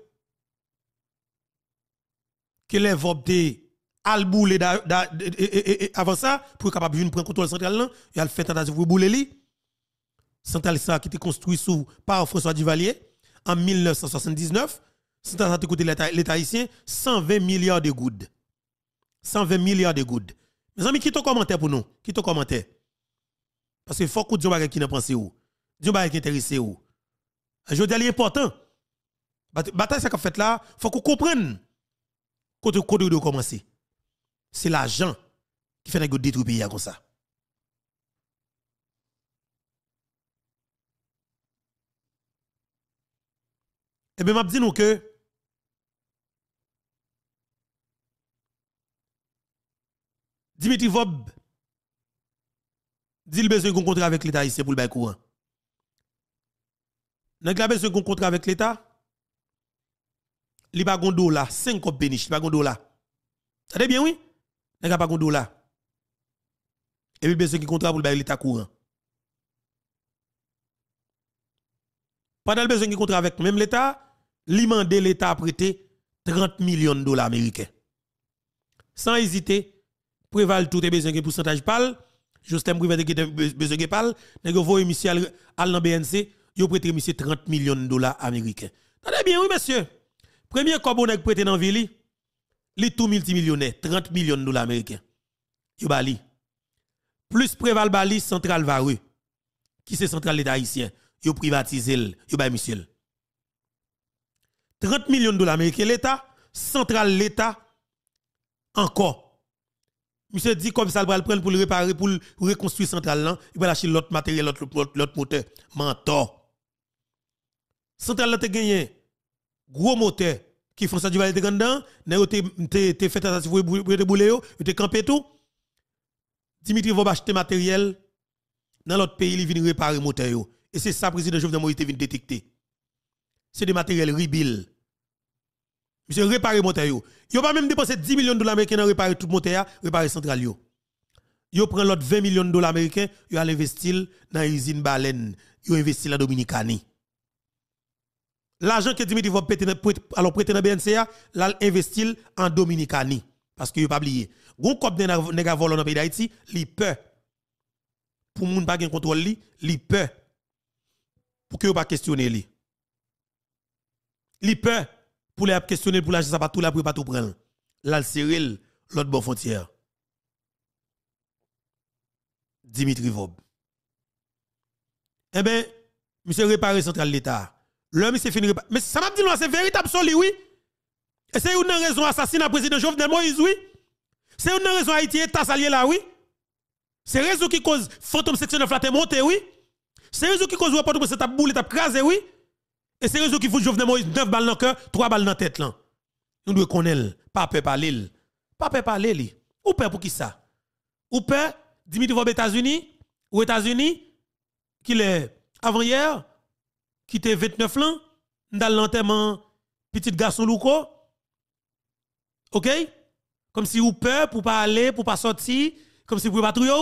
que les vobtés al boule avant ça pour capable venir prendre contrôle central là il a fait tentative pour bouler li central ça qui était construit sous par François Duvalier en mille neuf cent soixante-dix-neuf ça a coûté l'État haïtien cent vingt milliards de goudes. cent vingt milliards de goudes. Mes amis, qui ton commentaire pour nous? Qui ton commentaire? Parce que faut que Dieu qui n'a pensé ou. Dieu qui intéressé ou. Je dis important. Bataille ça qu'a fait là, faut qu'on comprenne côté côté de commencer. C'est l'argent qui fait que détruire pays comme ça. Et bien, je dis nous que Dimitri Vob dit qu'il a besoin d'un contrat avec l'État ici pour le bail courant. Il a besoin d'un contrat avec l'État. Il n'a pas de dollar, cinq cop béniche, il n'a pas de dollar. Ça bien, oui? Il n'a pas de dollar. Et puis, il a besoin d'un contrat pour le bail l'État courant. Pendant le besoin d'un contrat avec même l'État, il demande l'État à prêter trente millions de dollars américains. Sans hésiter, préval tout est besoin de pourcentage pal, Justin Privé qui besoin de pal, nèg voye monsieur al dans B N C, yo prêter monsieur trente millions de dollars américains. Attendez bien oui monsieur. Premier corbeau nèg prêter dans ville, li tout multimillionnaire, trente millions de dollars américains. Yo bali. Plus préval bali central Vareux, qui c'est central l'État haïtien, yo privatisé, yo bay monsieur. trente millions de dollars américains l'État, central l'État encore. Monsieur dit comme ça, il va le prendre pour le réparer, pour le reconstruire central là, il va lâcher l'autre matériel, l'autre moteur. Mentor. Central là, tu gagné gros moteur qui font ça du valet de dedans, tu fait tentative pour te bouler, tu te campé tout. Dimitri va acheter matériel dans l'autre pays, il vient réparer le moteur. Et c'est ça, le président Jovenel Moïse vient détecter. C'est des matériels rebuild. Monsieur réparer le moteur. Yo Yo pas même dépensé dix millions de dollars américains pour réparer tout le moteur, réparer central yo. Yo prend l'autre vingt millions de dollars américains, yo allé investir dans l'usine baleine, yo investi dans Dominicani. L'argent que Dimitri va péter alors prêter dans B N C A, là investir en Dominicani parce que yo pas oublié. Gon kop nèg a volé dans pays d'Haïti, li peur. Pour moun pas gen contrôle li, li peur. Pour que yo pas questionner li. Li peur. Pour les questionner pour la ça pas tout là pour pas tout prendre. Là le Cyril l'autre bon frontière. Dimitri Vob. Eh ben monsieur réparer central l'État. L'homme c'est fini mais ça m'a dit non c'est véritable soli oui. Et c'est une raison assassinat président Jovenel Moïse oui. C'est une raison Haïti état salié là oui. C'est raison qui cause fantôme section neuf la te monter oui. C'est raison qui cause rapport pour cette boule étape crasé oui. Et c'est raison qu'il faut Jovenel Moïse neuf balles dans le cœur, trois balles dans la tête là. Nous devons connaître, pas peur parler. Pas peur parler li. Ou peur pour qui ça? Ou peur Dimitri Vob États-Unis ou États-Unis qu'il est avant hier qui était vingt-neuf ans dans l'enterrement petit garçon Louko. OK? Comme si ou peur pour pas aller, pour pas sortir, comme si vous pas trouver.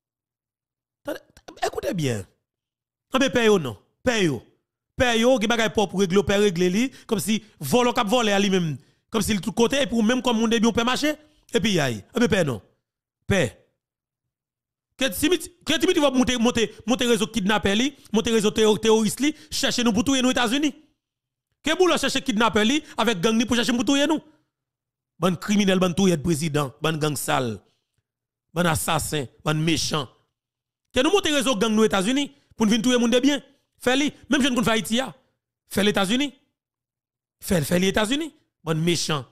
Écoutez bien. Ah ben paye non, paye père yo qui bagay pour régler père régler li comme si volo cap voler à lui même comme si tout côté et pour même comme monde bien père marcher et puis aïe ah ben père non père que Dimitri que Dimitri va monter monter monter réseau kidnapper li monter réseau terroriste li chercher nous pour touyer nous États-Unis que boulot chercher kidnapper li avec gang ni pour chercher pour touyer nous ban criminel ban touyer président ban gang sale ban assassin ban méchant que nous monter réseau gang nous États-Unis pour venir touyer monde bien. Fais-le, même jeune qu'on fait Haïti, fais les États-Unis. Fais, fais les États-Unis. Bon méchant.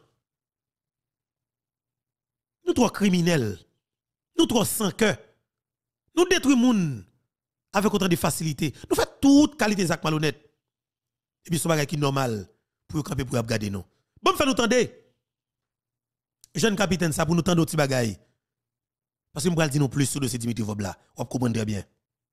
Nous trois criminels. Nous trois sans cœur. Nous détruisons le monde avec autant de facilité. Nous faisons toute qualité de malhonnête. Et puis, ce bagage qui est normal pour camper pour regarder nous. Bon, fait nous tendre. Jeune capitaine, ça pour nous tendre d'autres bagages. Parce que nous allons dire non plus sur le dossier Dimitri Vob là. On comprend très bien.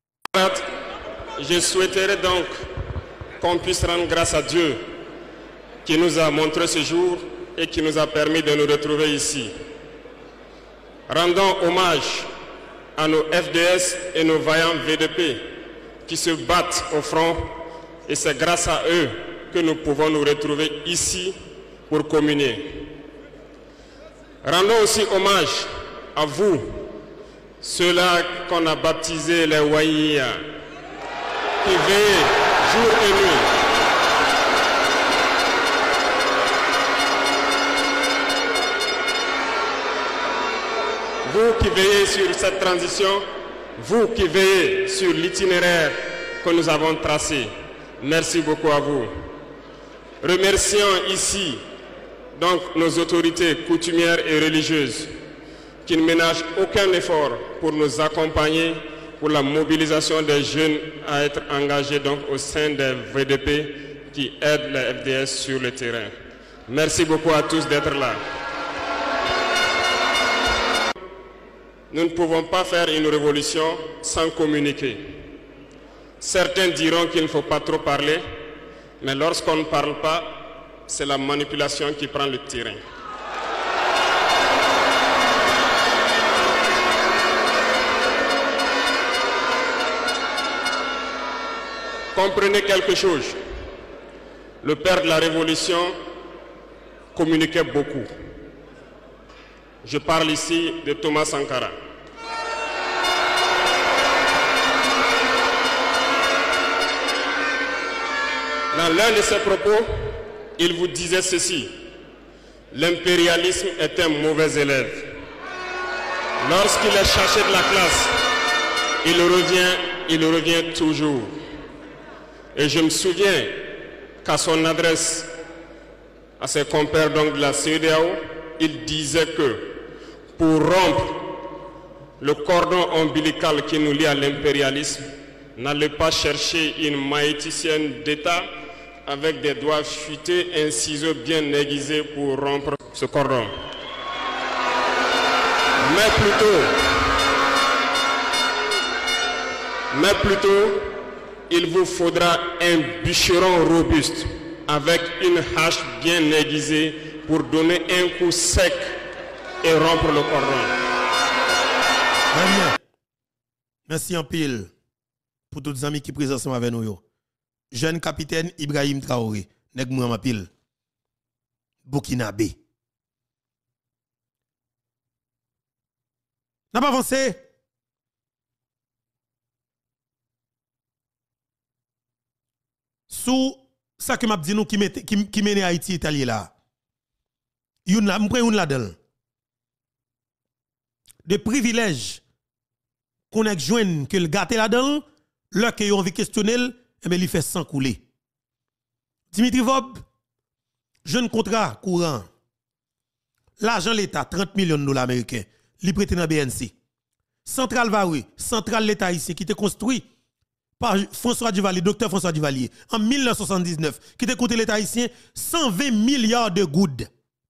Je souhaiterais donc qu'on puisse rendre grâce à Dieu qui nous a montré ce jour et qui nous a permis de nous retrouver ici. Rendons hommage à nos F D S et nos vaillants V D P qui se battent au front et c'est grâce à eux que nous pouvons nous retrouver ici pour communier. Rendons aussi hommage à vous, ceux-là qu'on a baptisés les Waïa, qui veillent jour et nuit. vous qui veillez sur cette transition, vous qui veillez sur l'itinéraire que nous avons tracé. Merci beaucoup à vous. Remercions ici donc nos autorités coutumières et religieuses qui ne ménagent aucun effort pour nous accompagner pour la mobilisation des jeunes à être engagés donc au sein des V D P qui aident la F D S sur le terrain. Merci beaucoup à tous d'être là. Nous ne pouvons pas faire une révolution sans communiquer. Certains diront qu'il ne faut pas trop parler, mais lorsqu'on ne parle pas, c'est la manipulation qui prend le terrain. Comprenez quelque chose. Le père de la Révolution communiquait beaucoup. Je parle ici de Thomas Sankara. Dans l'un de ses propos, il vous disait ceci: l'impérialisme est un mauvais élève. Lorsqu'il est cherché de la classe, il revient, il revient toujours. Et je me souviens qu'à son adresse à ses compères donc de la C E D E A O, il disait que pour rompre le cordon ombilical qui nous lie à l'impérialisme, n'allez pas chercher une maïticienne d'État avec des doigts futés et un ciseau bien aiguisé pour rompre ce cordon. Mais plutôt, mais plutôt, il vous faudra un bûcheron robuste avec une hache bien aiguisée pour donner un coup sec et rompre le cordon. Très bien. Merci en pile pour tous les amis qui sont présents avec nous. Jeune capitaine Ibrahim Traoré, nèg mou en pile. Burkinabé. N'a pas avancé. Sous ça que m'a dit nous qui mette qui, qui mène Haïti italien là. Youn là, m'prend youn là-dedans. De privilèges qu'on a joindre que le gâté là-dedans, là que yon envie questionner, et bien il fait sans couler. Dimitri Vob, jeune contrat courant. L'argent l'État trente millions de dollars américains, li prêté dans B N C. Central Varoui, Central l'État ici qui était construit par François Duvalier, docteur François Duvalier, en mille neuf cent soixante-dix-neuf, qui était coûté l'État haïtien cent vingt milliards de goudes.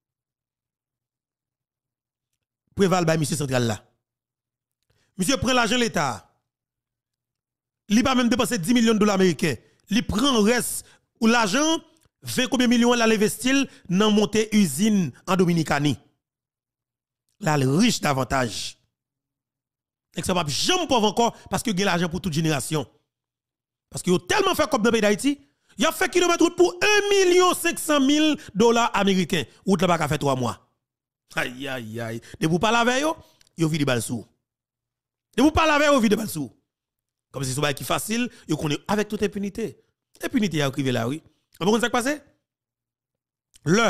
Préval by monsieur central là. Monsieur prend l'argent de l'État. Il pas même dépensé dix millions de dollars américains. Il prend reste ou l'argent, vingt combien millions là l'investir dans monter usine en Dominicanie. Là le riche davantage. Et ça va jamais pauvre encore parce que il y a l'argent pour toute génération. Parce qu'il a tellement fait comme dans le pays d'Haïti, il a fait kilomètre route pour un million cinq cent mille dollars américains. Route là pas fait trois mois. Aïe aïe aïe. De vous parler avec yo, yo vide bal sou. De vous parler avec yo vide bal sou. Comme si c'est qui facile, yo connaît avec toute impunité. Impunité a arrivé là oui. Vous comprenez ça qui passe? Le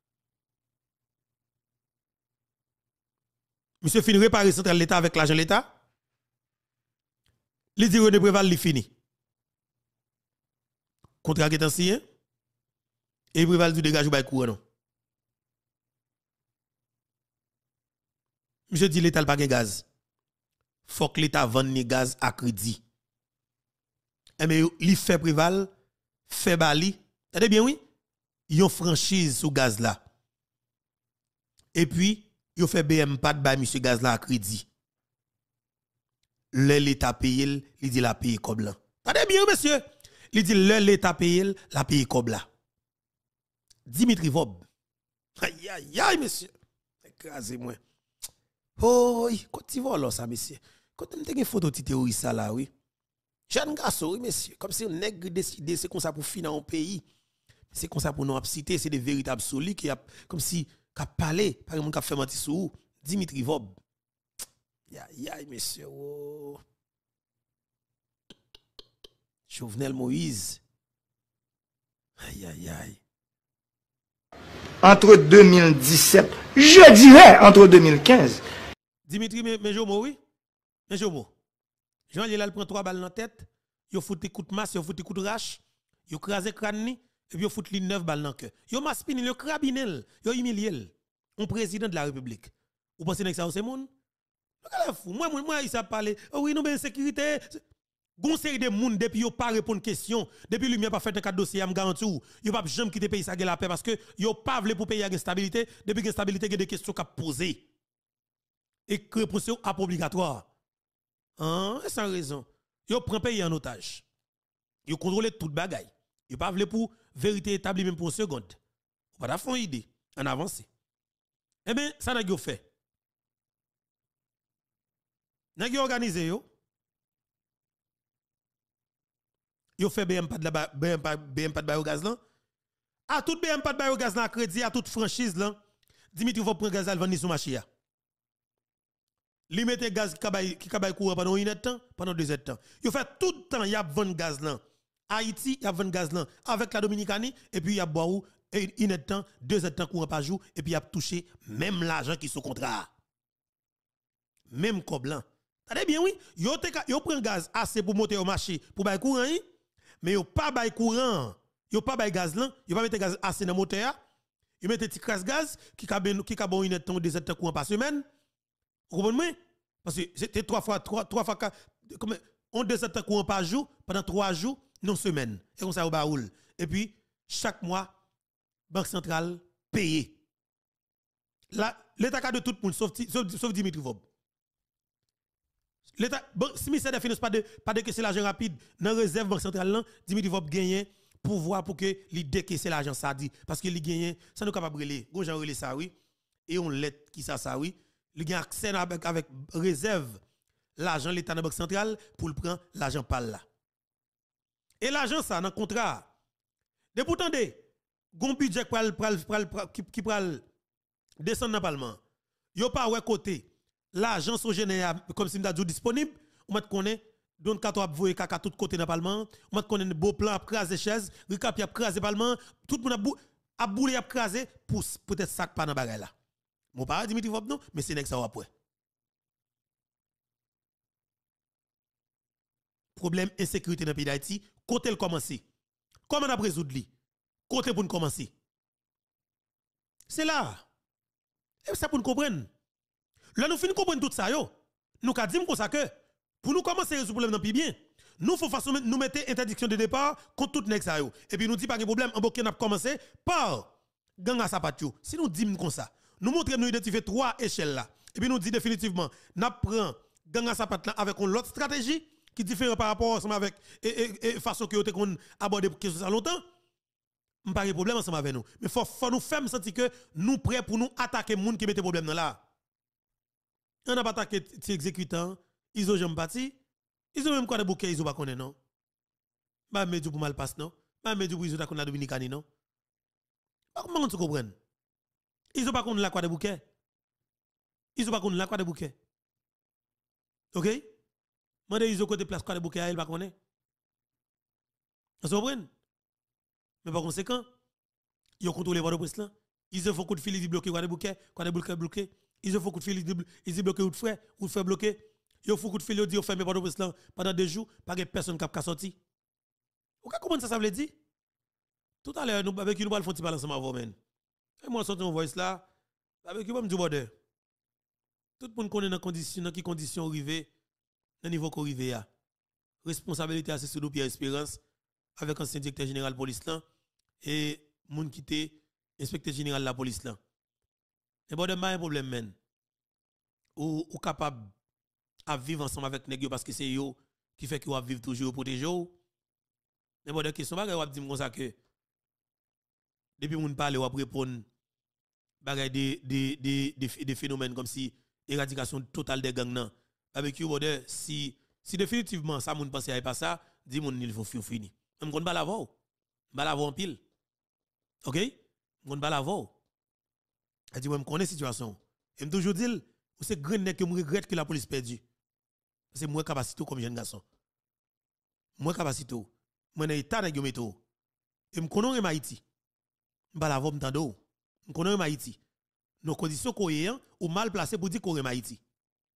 monsieur fin réparer central l'État avec l'argent de l'État. Les dire de Préval li fini. Contrat qui est ancien et Préval du dégage ou courant non. Monsieur dit l'État n'a pas de gaz. Faut que l'État vende le gaz à crédit. Et mais li fait Préval, fait Bali. T'as bien oui? Yon franchise sous gaz là. Et puis yon fait B M P A D by monsieur gaz là à crédit. Le l'État paye, il dit la paye comme là. T'as bien monsieur? Il dit le l'État paye, la paye comme là. Dimitri Vob. Aïe aïe aïe monsieur. Écrasez moi. Oh, quand tu vois là, ça, monsieur. Quand tu as une photo de terroriste, ça là, oui. Jeune garçon, oui, monsieur. Comme si on nègre décidé, c'est comme ça pour finir un pays. C'est comme ça pour nous citer, c'est des véritables solides qui a, comme si, qui a parlé, par exemple, qui a fait mentir sur Dimitri Vob. Ya, ya, monsieur. Oh. Jovenel Moïse. Aïe, aïe, aïe. Entre deux mille dix-sept, je dirais entre deux mille quinze. Dimitri, mais, mais Jomo, oui? Mais Jomo. Jean, il a prend trois balles dans la tête, il fout des coups de masse, il fout des coups de rache, il crase crâne, et puis il fout les neuf balles dans le cœur. Il maspine, il crabine, il humilié. Un président de la République. Vous pensez que ça, c'est mon? Moi, moi, moi, il s'est parlé. Oh oui, nous, ben, sécurité. Gon série de monde depuis yo pas répondre question, depuis lui pas fait un cadre dossier, am garanti ou, yo pas jamais quitter pays ça la paix parce que yo pas vle pour payer la stabilité, depuis que stabilité il y a des questions qu'a poser. Et que réponse est obligatoire. Hein, sans raison. Yo prend pays en otage. Yo contrôle toute bagaille. Yo pas vle pour vérité établie même pour une seconde. Ou pas fond idée, en avancé. Eh bien, ça n'a pas fait. N'a pas organisé yo. Yo fait B M pas de la B M pas B M pas de biogaz là. À tout B M pas de biogaz là crédit à toute franchise là. Dimitri faut prendre gaz al vendre sur marché ya. Li mette gaz qui kabay qui kabay courant pendant une heure de temps, pendant deux heures de temps. Yo fait tout le temps y a vendre gaz là. Haïti y a vendre gaz là avec la Dominicanie et puis y a boire une heure de temps, deux heures de temps courant par jour et puis y a touché même l'argent qui sous contrat. Même cob là. T'as bien oui, yo te yo prend gaz assez pour monter au marché pour bailler courant. Mais yo pas bay courant, yo pas bay gaz là, yo pas mettre gaz assez dans moteur, yo mettre petit crasse gaz qui ka qui ka bon une temps deux heures courant par semaine. Vous comprenez? Parce que c'était trois fois trois trois fois comme on deux heures courant par jour pendant trois jours, non semaine. Et comme ça au baoul. Et puis chaque mois Banque centrale paye. Là l'état de tout le monde sauf sauf, sauf Dimitri Vob. L'État, bon, si le ministère des Finances pas de pas décaisser l'argent rapide dans réserve banque centrale là, Dimitri Vob gagne pouvoir pour que li décaisser l'argent ça dit parce que li gagne ça nous capable relé. Gon Jean relé ça oui et on lettre qui ça ça oui, li gagne accès avec avec réserve l'argent l'État dans banque centrale pour le prendre l'argent par là. Et l'argent ça dans contrat. De pourtant de gon budget pral pral pral qui pral descendre dans parlement. Yo pas ouais côté l'argent sont généré comme si m'ta disponible, on m'a connaît donc quand on voyer caca tout côté dans parlement, on m'a connaît beau plan craser chaise, recap y a craser parlement, tout monde a bou a boule a craser pour peut-être sac pas dans bagaille là. Mon pas Dimitri Vob non, mais c'est nek ça après. Problème insécurité dans le pays d'Haïti, côté le commencer. Comment on a résoudre li? Côté pour nous commencer. C'est là. Et ça pour nous comprendre. Là, nous finissons comprendre tout ça, yo. Nous avons dit comme ça que, pour nous commencer à résoudre le problème dans le bien, nous faut façon nous mettre interdiction de départ contre tout nex ça yo. Et puis nous dit pas de problème, en bokeh n'a commencé par gang à sapatio. Si nous disons comme ça, nous montrons nous identifier trois échelles là. Et puis nous dit définitivement, n'a prend gang à sapat là avec une autre stratégie qui différent par rapport ensemble avec et, et, et façon que vous avez abordé pour question ça longtemps. Pas de problème ensemble avec nous. Mais faut faut nous faire sentir que nous prêts pour nous attaquer monde qui mette problème dans là. On n'a pas attaqué les exécutants, ils ont jamais parti. Ils ont même quoi de bouquet, ils ont pas connaît non. Bah mais du pour mal passe non. Bah mais du pour ils ont ta la Dominicanie non. Bah comment tu comprends? Ils ont pas connaît la quoi de bouquet. Ils ont pas connaît la quoi de bouquet. OK? Mandé ils ont côté place quoi de bouquet, ils pas connaît. Vous comprenez? Mais par conséquent, ils ont contrôlé votre presse là. Ils ont fait coup de fil, ils bloqué quoi de bouquet, quoi de bouquet bloqué. Ils ont fait coup de fil, ils ont bloqué ou de frère, ou de frère bloqué. Ils ont fait coup de fil, ils ont dit, ils ont fermé votre presse là pendant deux jours, pas de personne qui a sorti. Vous comprenez ça, ça veut dire? Tout à l'heure, nous, avec nous, nous allons faire un balance ensemble avec vous. Et moi, sorti une voice là, avec vous, je me dis, border. Tout le monde connaît dans condition, dans quelles conditions arriver, dans le niveau qu'on arrive. Responsabilité assez sur nous, Pierre Espérance, avec ancien directeur général de la police là, et moun qui était inspecteur général de la police là. Et bon, pas un problème, men. Ou, ou capable à vivre ensemble avec nèg yo parce que c'est yo qui fait que vous vivre toujours protéger ou. Mais bon, de question, bagay ou dire comme ça que depuis moun parle ou répondre bagay des des des des phénomènes comme si éradication totale des gangs nan. Avec you border si si définitivement ça moun pense y pas ça, dit moun il faut fini. Même kon ba la vo. Ba la vo en pile. OK? Moun ba la vo. Elle dit, moi, je connais la situation. Et je toujours dit, c'est grand que je regrette que la police perdue. C'est moi capacité comme jeune garçon. Moi capacité. Moi, j'ai état de météo. Et je connais Haïti. Je ne vais pas m'entendre. Je connais Haïti. Nos conditions cohérentes ou mal placées pour dire qu'on est Haïti.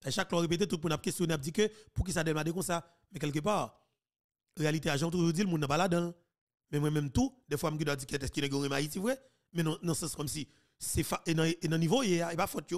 Et chaque fois répété, tout le monde a questionné, a dit que pour qui ça démarre comme ça. Mais quelque part, réalité, agent toujours dit, le monde n'a pas là-dedans. Mais moi-même tout, des fois, je me dis que est-ce qu'il y a un Haïti, vrai? Mais non, non, c'est comme si c'est dans niveau, il n'y a pas faute.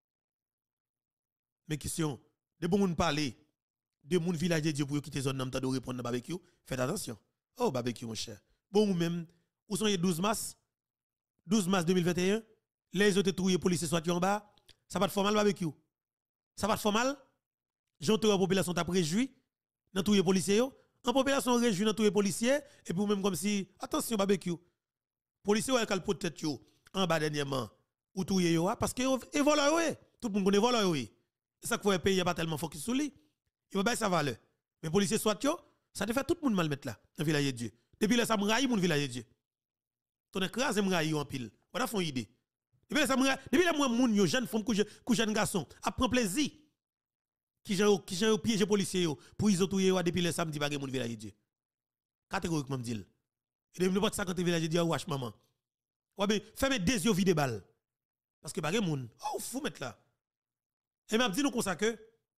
Mais question, de bon monde parler, de mon village de Dieu pour quitter zone de répondre à barbecue, faites attention. Oh, barbecue, mon cher. Bon, ou même, où sont les douze mars? douze mars deux mille vingt et un, les autres trouillés policiers soit en bas, ça va te faire mal, barbecue. Ça va te faire mal? J'entends la population t'a préjoui dans tous les policiers. En population réjouit dans tous les policiers, et puis même comme si, attention, barbecue. Policiers, ils ont peut-être en bas dernièrement, ou tout yo, parce que ils volent, tout le monde connaît volent, oui. C'est ça qu'il faut payer, il n'y a pas tellement focus sur lui. Il va bien ça valeur. Mais policiers soit yo, ça te fait tout le monde mal mettre là, dans le village de Dieu. Depuis là, ça me raille mon village de Dieu. Ton écrase me raille en pile. On a fait une idée. Depuis là, ça me raille. Depuis là, moi, moun yo, jeune femme, ou jeune garçon, apprend plaisir. Qui j'ai qui j'ai piégé policiers pour ils autour yo depuis le samedi pas mon village de Dieu. Catégoriquement me dit. Il ne pas cinquante village de Dieu wesh maman. Ouais ben fermez des yeux vide balle. Parce que pas moun. Oh faut mettre là. Et m'a dit nous comme ça que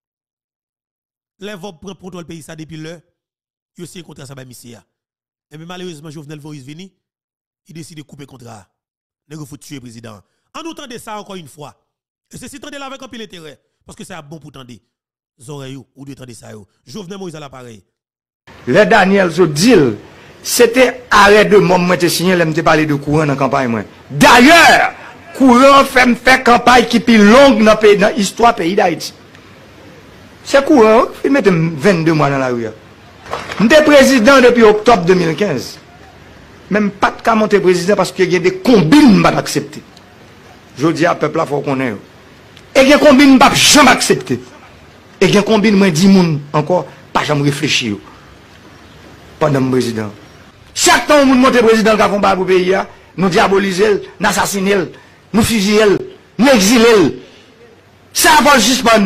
les vont prendre contrôle pays ça depuis l'heure. Yo aussi contrat ça ba missia. Et mais malheureusement Jovenel Moïse vini, il décide de couper contrat. Ne faut tuer président. En nous tendez ça encore une fois. Et c'est si tendez là avec un pile intérêt parce que c'est bon pour tendre. Zoreille ou de tendre ça yo. Jovenel Moïse à l'appareil. Le Daniel so deal, c'était arrêt de mom moi te signé, l'aime te parler de courant dans campagne moi. D'ailleurs, courant fait fait campagne qui plus longue dans pays dans histoire pays d'Haïti. C'est courant, il met vingt-deux mois dans la rue. J'étais président depuis octobre deux mille quinze. Même pas de cas monter président parce qu'il y a des combines pas accepter. Je dis à peuple là faut qu'on ait. Et il y a des combines pas jamais accepter. Et il y a des combines moi dix moun encore pas jamais réfléchir. Pendant le président. Chaque temps où nous montons le président qui a fait pour le pays, nous diabolisons, nous assassinons, nous fusillons, nous exilons. Ça va juste pas.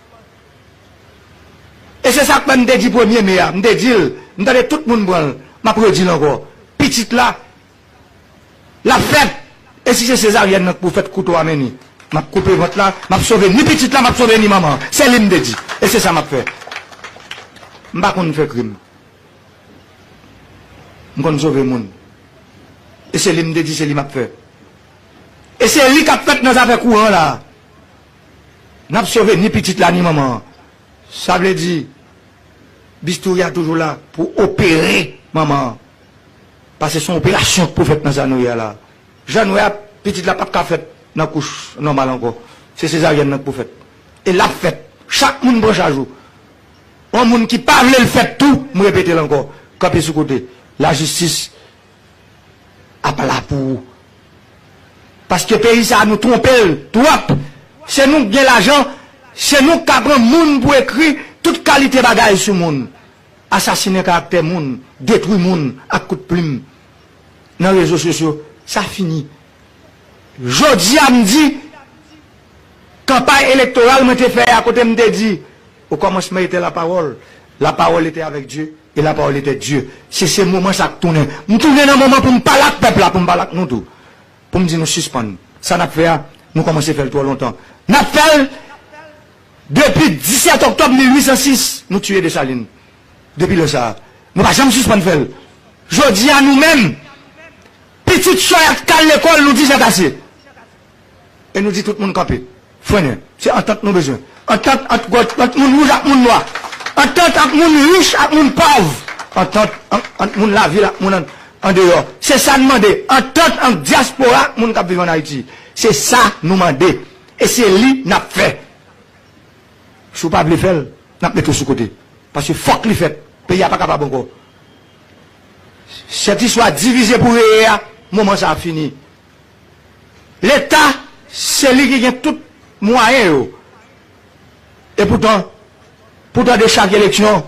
Et c'est ça que je me dis premier, mais je me dis, je me dis tout le monde, je me dis encore, petite là, la fête, et si c'est césarienne pour faire couteau à meni, je vais couper votre là, je vais sauver ni petite là, je vais sauver ni maman. C'est lui qui me dit. Et c'est ça que je fais. Je ne vais pas faire crime. Je vais sauver le monde. Et c'est lui qui dit, c'est lui qui m'a fait. Et c'est lui qui a fait dans affaires courant là. Je n'ai sauvé ni petite là, ni maman. Ça veut dire, Bistouria toujours là pour opérer maman. Parce que c'est son opération pour faire dans Zanouya là. Zanouya, petite là, pas de fait dans la couche normale encore. C'est césarienne pour faire. Et la fête, chaque monde branche à jour. Un monde qui parle le fait tout, je répète encore. Capé sous côté. La justice a pas là pour. Parce que le pays ça nous trompe trop. C'est nous qui avons l'argent, c'est nous qui avons monde pour écrire toute qualité de bagaille sur le monde. Assassiner caractère monde, détruire monde à coup de plume. Dans les réseaux sociaux, ça finit. Jodi a me dit, campagne électorale m'a été fait à côté me dit, au commencement était la parole. La parole était avec Dieu. Et la parole était Dieu. C'est ce moment ça qui tourne. Nous tournons dans un moment pour me parler avec le peuple, pour me parler avec nous tout. Pour me dire nous suspendre. Ça n'a fait, nous commençons à faire trop longtemps. Nous avons fait, depuis dix-sept octobre mille huit cent six, nous tuons des salines. Depuis le ça. Nous n'avons jamais suspendre faire. Je dis à nous-mêmes, petite soeur qui à l'école nous dit c'est assez. Et nous dit tout le monde campé. Frère, c'est entente nous besoin. Entente entre monde rouge et monde noir. Entente entre monde riche et monde pauvre. Entente entre monde la ville et monde en dehors. C'est ça nous demander. Entente entre diaspora et monde qui vit en Haïti. C'est ça nous demander. Et c'est lui qui n'a fait. Si vous ne pouvez pas le faire, nous mettons tout sur côté. Parce que faut que le fait. Le pays n'est pas capable encore. Cette histoire divisée pour rien, moment ça a fini. L'État, c'est lui qui a tout moyen. Et pourtant, pourtant de chaque élection,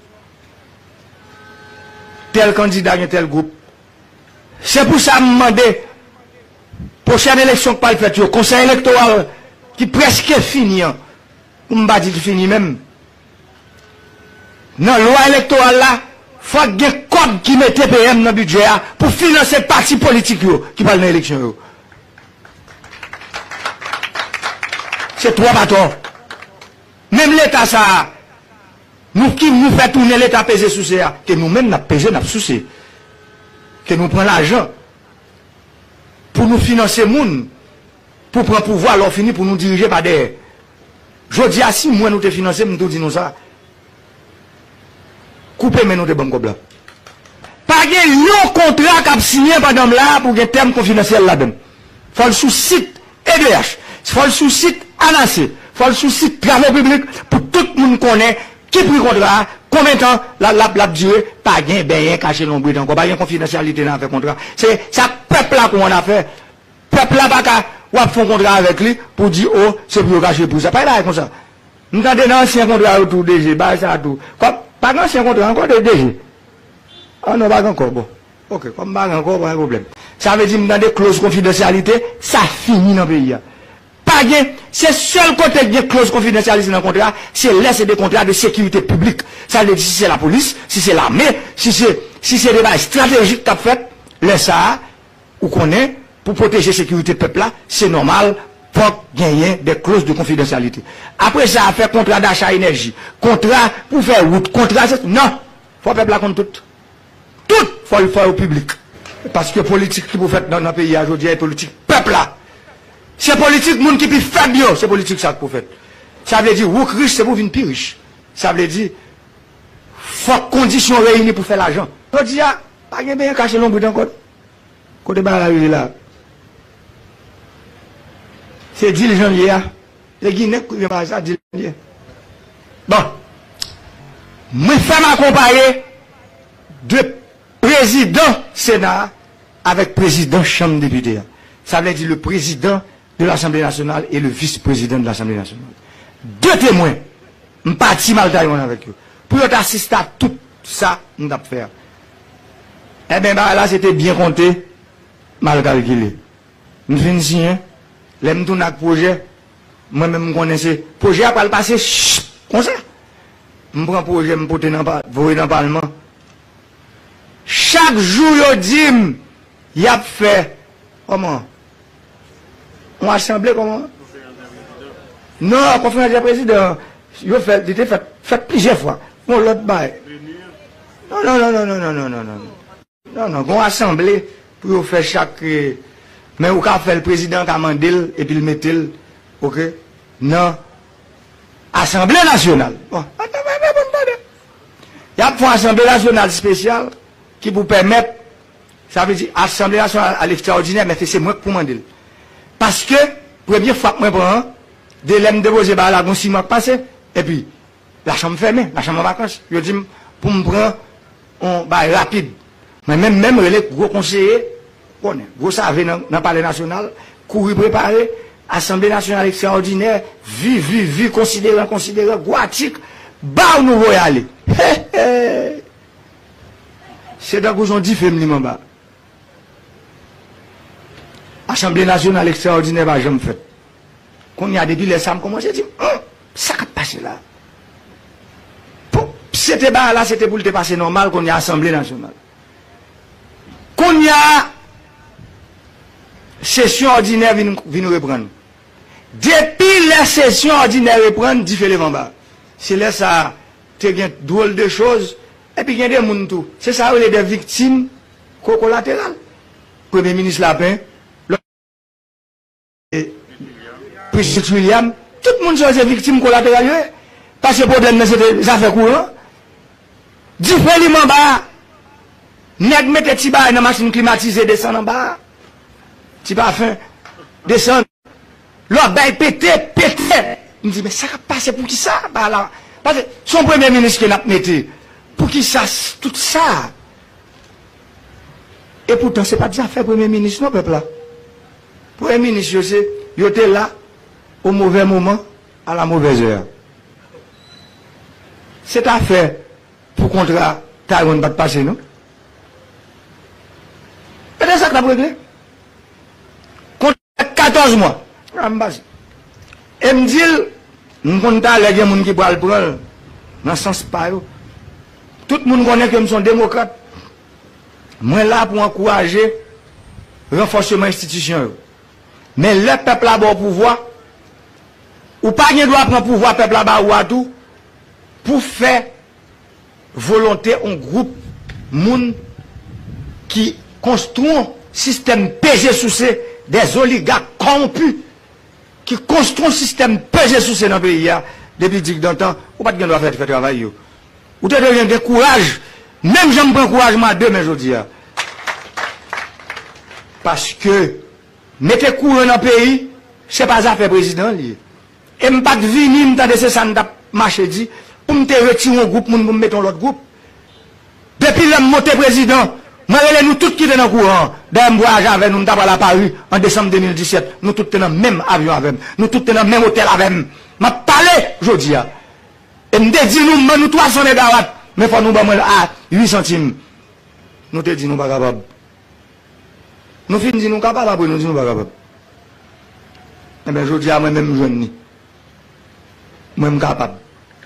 tel candidat et tel groupe. C'est pour ça que je me demande, prochaine élection pas le fait, le conseil électoral qui presque fini, on ne va pas dire fini même. Dans la loi électorale là, il faut qu'il y ait un code qui mette P M dans le budget pour financer les partis politiques qui parlent dans l'élection. C'est trois bâtons. Même l'État, ça, nous qui nous fait tourner l'État peser sous ça, que nous-mêmes, nous pesé, nous sous que nous prenons l'argent pour nous financer moun, pour prendre pouvoir, alors fini pour nous diriger par derrière. Je dis à si moi nous te financer, nous te disons ça. Coupez mais nous te bon comme là. Pas de contrat qu'a signé pendant là pour un terme confidentiel là-dedans. Faut le sous-site E D H, faut le sous-site A N A C, faut le sous-site travaux publics pour tout le monde connaît qui pris contrat, combien de temps la la la durée, pas gain ben caché l'ombre encore, pas gain confidentialité dans le contrat. C'est ça peuple là qu'on a fait. Peuple là pas ou a fait contrat avec lui pour dire oh c'est pour cacher pour ça. Pas là comme ça. Nous avons un ancien contrat autour D G, bah ça tout. Comme pas un ancien contrat encore de D G. Ah non, pas encore bon. OK, comme pas encore pas un problème. Ça veut dire dans des clauses confidentialité, ça finit dans le pays. Pas gain, c'est seul côté qui a clause confidentialité dans le contrat, c'est laisser des contrats de sécurité publique. Ça veut dire si c'est la police, si c'est l'armée, si c'est si c'est des bails stratégiques que tu as fait, laisse ça ou connaît pour protéger la sécurité du peuple là, c'est normal pour gagner des clauses de confidentialité. Après ça, faire contrat d'achat énergie, contrat pour faire route, contrat, non, faut peuple là contre tout. Tout faut le faire au public. Parce que politique qui vous faites dans notre pays aujourd'hui est politique peuple là. C'est politique monde qui peut faire bien, c'est politique ça que vous faites. Ça veut dire, vous riche, c'est pour venir plus riche. Ça veut dire, faut conditions réunies pour faire l'argent. Je dis, ah, pas de bien caché l'ombre d'encore. Côté bas la rue là. C'est dix janvier. Les Guinéens qui viennent par ça, dix janvier. Bon. Moi, fais m'accompagner de président Sénat avec président Chambre des députés. Ça veut dire le président de l'Assemblée nationale et le vice-président de l'Assemblée nationale. Deux témoins. Je suis parti mal avec eux. Pour assister à tout ça, nous avons fait. Eh bien, là, c'était bien compté, mal calculé. Nous finissons, hein. Les gens qui ont projet, moi-même, je connais ce projet, après le passer, comme ça. Je prends le projet, je porte dans le Parlement. Chaque jour, je dis, il y a fait, comment? On assemblée comment? Non, conférence du président. Il a fait, il fait, fait plusieurs fois. Bon, l'autre bail. Non, non, non, non, non, non, non, non, non. Non, non, on assemblée pour faire chaque. Mais on a fait le président qui a mandé et puis le mettre, ok? Non. Assemblée nationale. Bon, il y a une assemblée nationale spéciale qui vous permet, ça veut dire assemblée nationale à l'extraordinaire, mais c'est moi pour demander. Parce que, première fois que je prends, de l'aime déposer par la gon six mois passé, et puis, la chambre fermée, la chambre en vacances. Je dis, pour me prendre, on, bah, rapide. Mais même, même, les gros conseillers, on est, gros savez dans le palais national, courir préparer, assemblée nationale extraordinaire, vu, vu, vu, considérant, considérant, guatique, bah, nous voyons aller. C'est dans que j'en dis, féminin, bah. Assemblée nationale extraordinaire, bah, j'aime fait. Quand il y a depuis les samedi, comment j'ai dit, hum, ça a passé là. C'était bah, là, c'était pour le passer normal qu'on y a Assemblée nationale. Quand il y a session ordinaire, vient reprendre. Depuis la session ordinaire reprendre, différent en bas. C'est là ça, tu as drôle de choses, et puis il y a des gens tout. C'est ça, où il y a des victimes collatérales. Premier ministre Lapin, le président William, tout le monde sont des victimes collatérales. Parce que le problème, c'est des affaires courantes. Différemment en bas, nèg mette ti ba dans machine climatisée, descend en bas. Ti pas fin, descend. L'autre bail pété, pété. Il me dit, mais ça va passer pour qui ça? Bah là, parce que son premier ministre qui n'a pas mis, pour qui ça, tout ça? Et pourtant, ce n'est pas déjà fait premier ministre, non, peuple là. Premier ministre, c'est, il était là, au mauvais moment, à la mauvaise heure. C'est affaire pour contrat, Taïwan va passer, non? Et c'est ça que tu as réglé. Contrat quatorze mois. Et me dit, nous comptons les gens qui prennent le prendre, dans le sens pas. Tout le monde connaît que nous sommes démocrates. Moi là pour encourager le renforcement institutionnel. Mais le peuple a bon pouvoir, ou pas de droit prendre pouvoir peuple là-bas ou à tout pour faire volonté en groupe moun qui construit un système pesé sous ces des oligarques corrompus qui construit un système pesé sous ces dans le pays depuis dix ans ou pas de droit faire faire travail yo ou te devient de courage même j'aime prendre courage moi demain aujourd'hui parce que mettez courant dans le pays c'est pas affaire président li et m'pas de venir m'ta de ça n'a marché dit pour me retirer un groupe moun pour mettre l'autre groupe depuis le monté président moi nous tous qui dans le courant d'un voyage avec nous d'abord à Paris en décembre deux mille dix-sept nous tous dans le même avion avec nous tous dans le même hôtel avec m'a parlé aujourd'hui et me dit nous nous trois cents mégawatts mais faut nous ba à huit centimes nous te dit nous pas capable nous fin dit nous capable après nous dit nous pas capable eh ben aujourd'hui moi même jeune ni moi même capable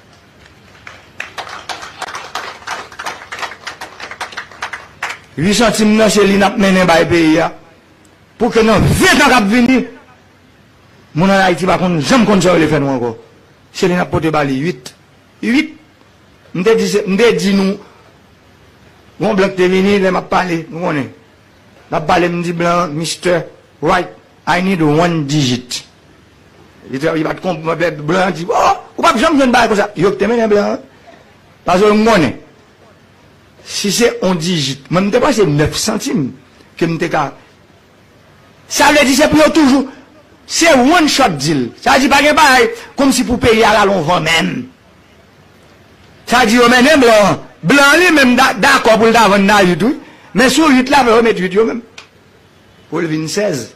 huit centimes nan c'est li n'a mené ba pays pour que non vingt ans cap venir mon en Haïti par contre j'aime qu'on ça le fait nous encore c'est li n'a porter bali huit huit m'te dit m'te dit nous mon blanc te venu les m'a parlé nous on est n'a parlé me dit blanc Mister White I need one digit il va te comprendre blanc dit oh ou pas jamais jeune bail comme ça yo te mené blanc parce que on est si c'est on digit, moi je pas c'est neuf centimes que me ka. Ça veut dire c'est pour toujours c'est one shot deal. Ça veut dire pas pareil comme si pour payer à la long vent même. Ça veut dire on même blanc, blanc lui même d'accord pour le vendre na tout, mais sur huit là on mettre huit yo même. Pour le vingt-seize.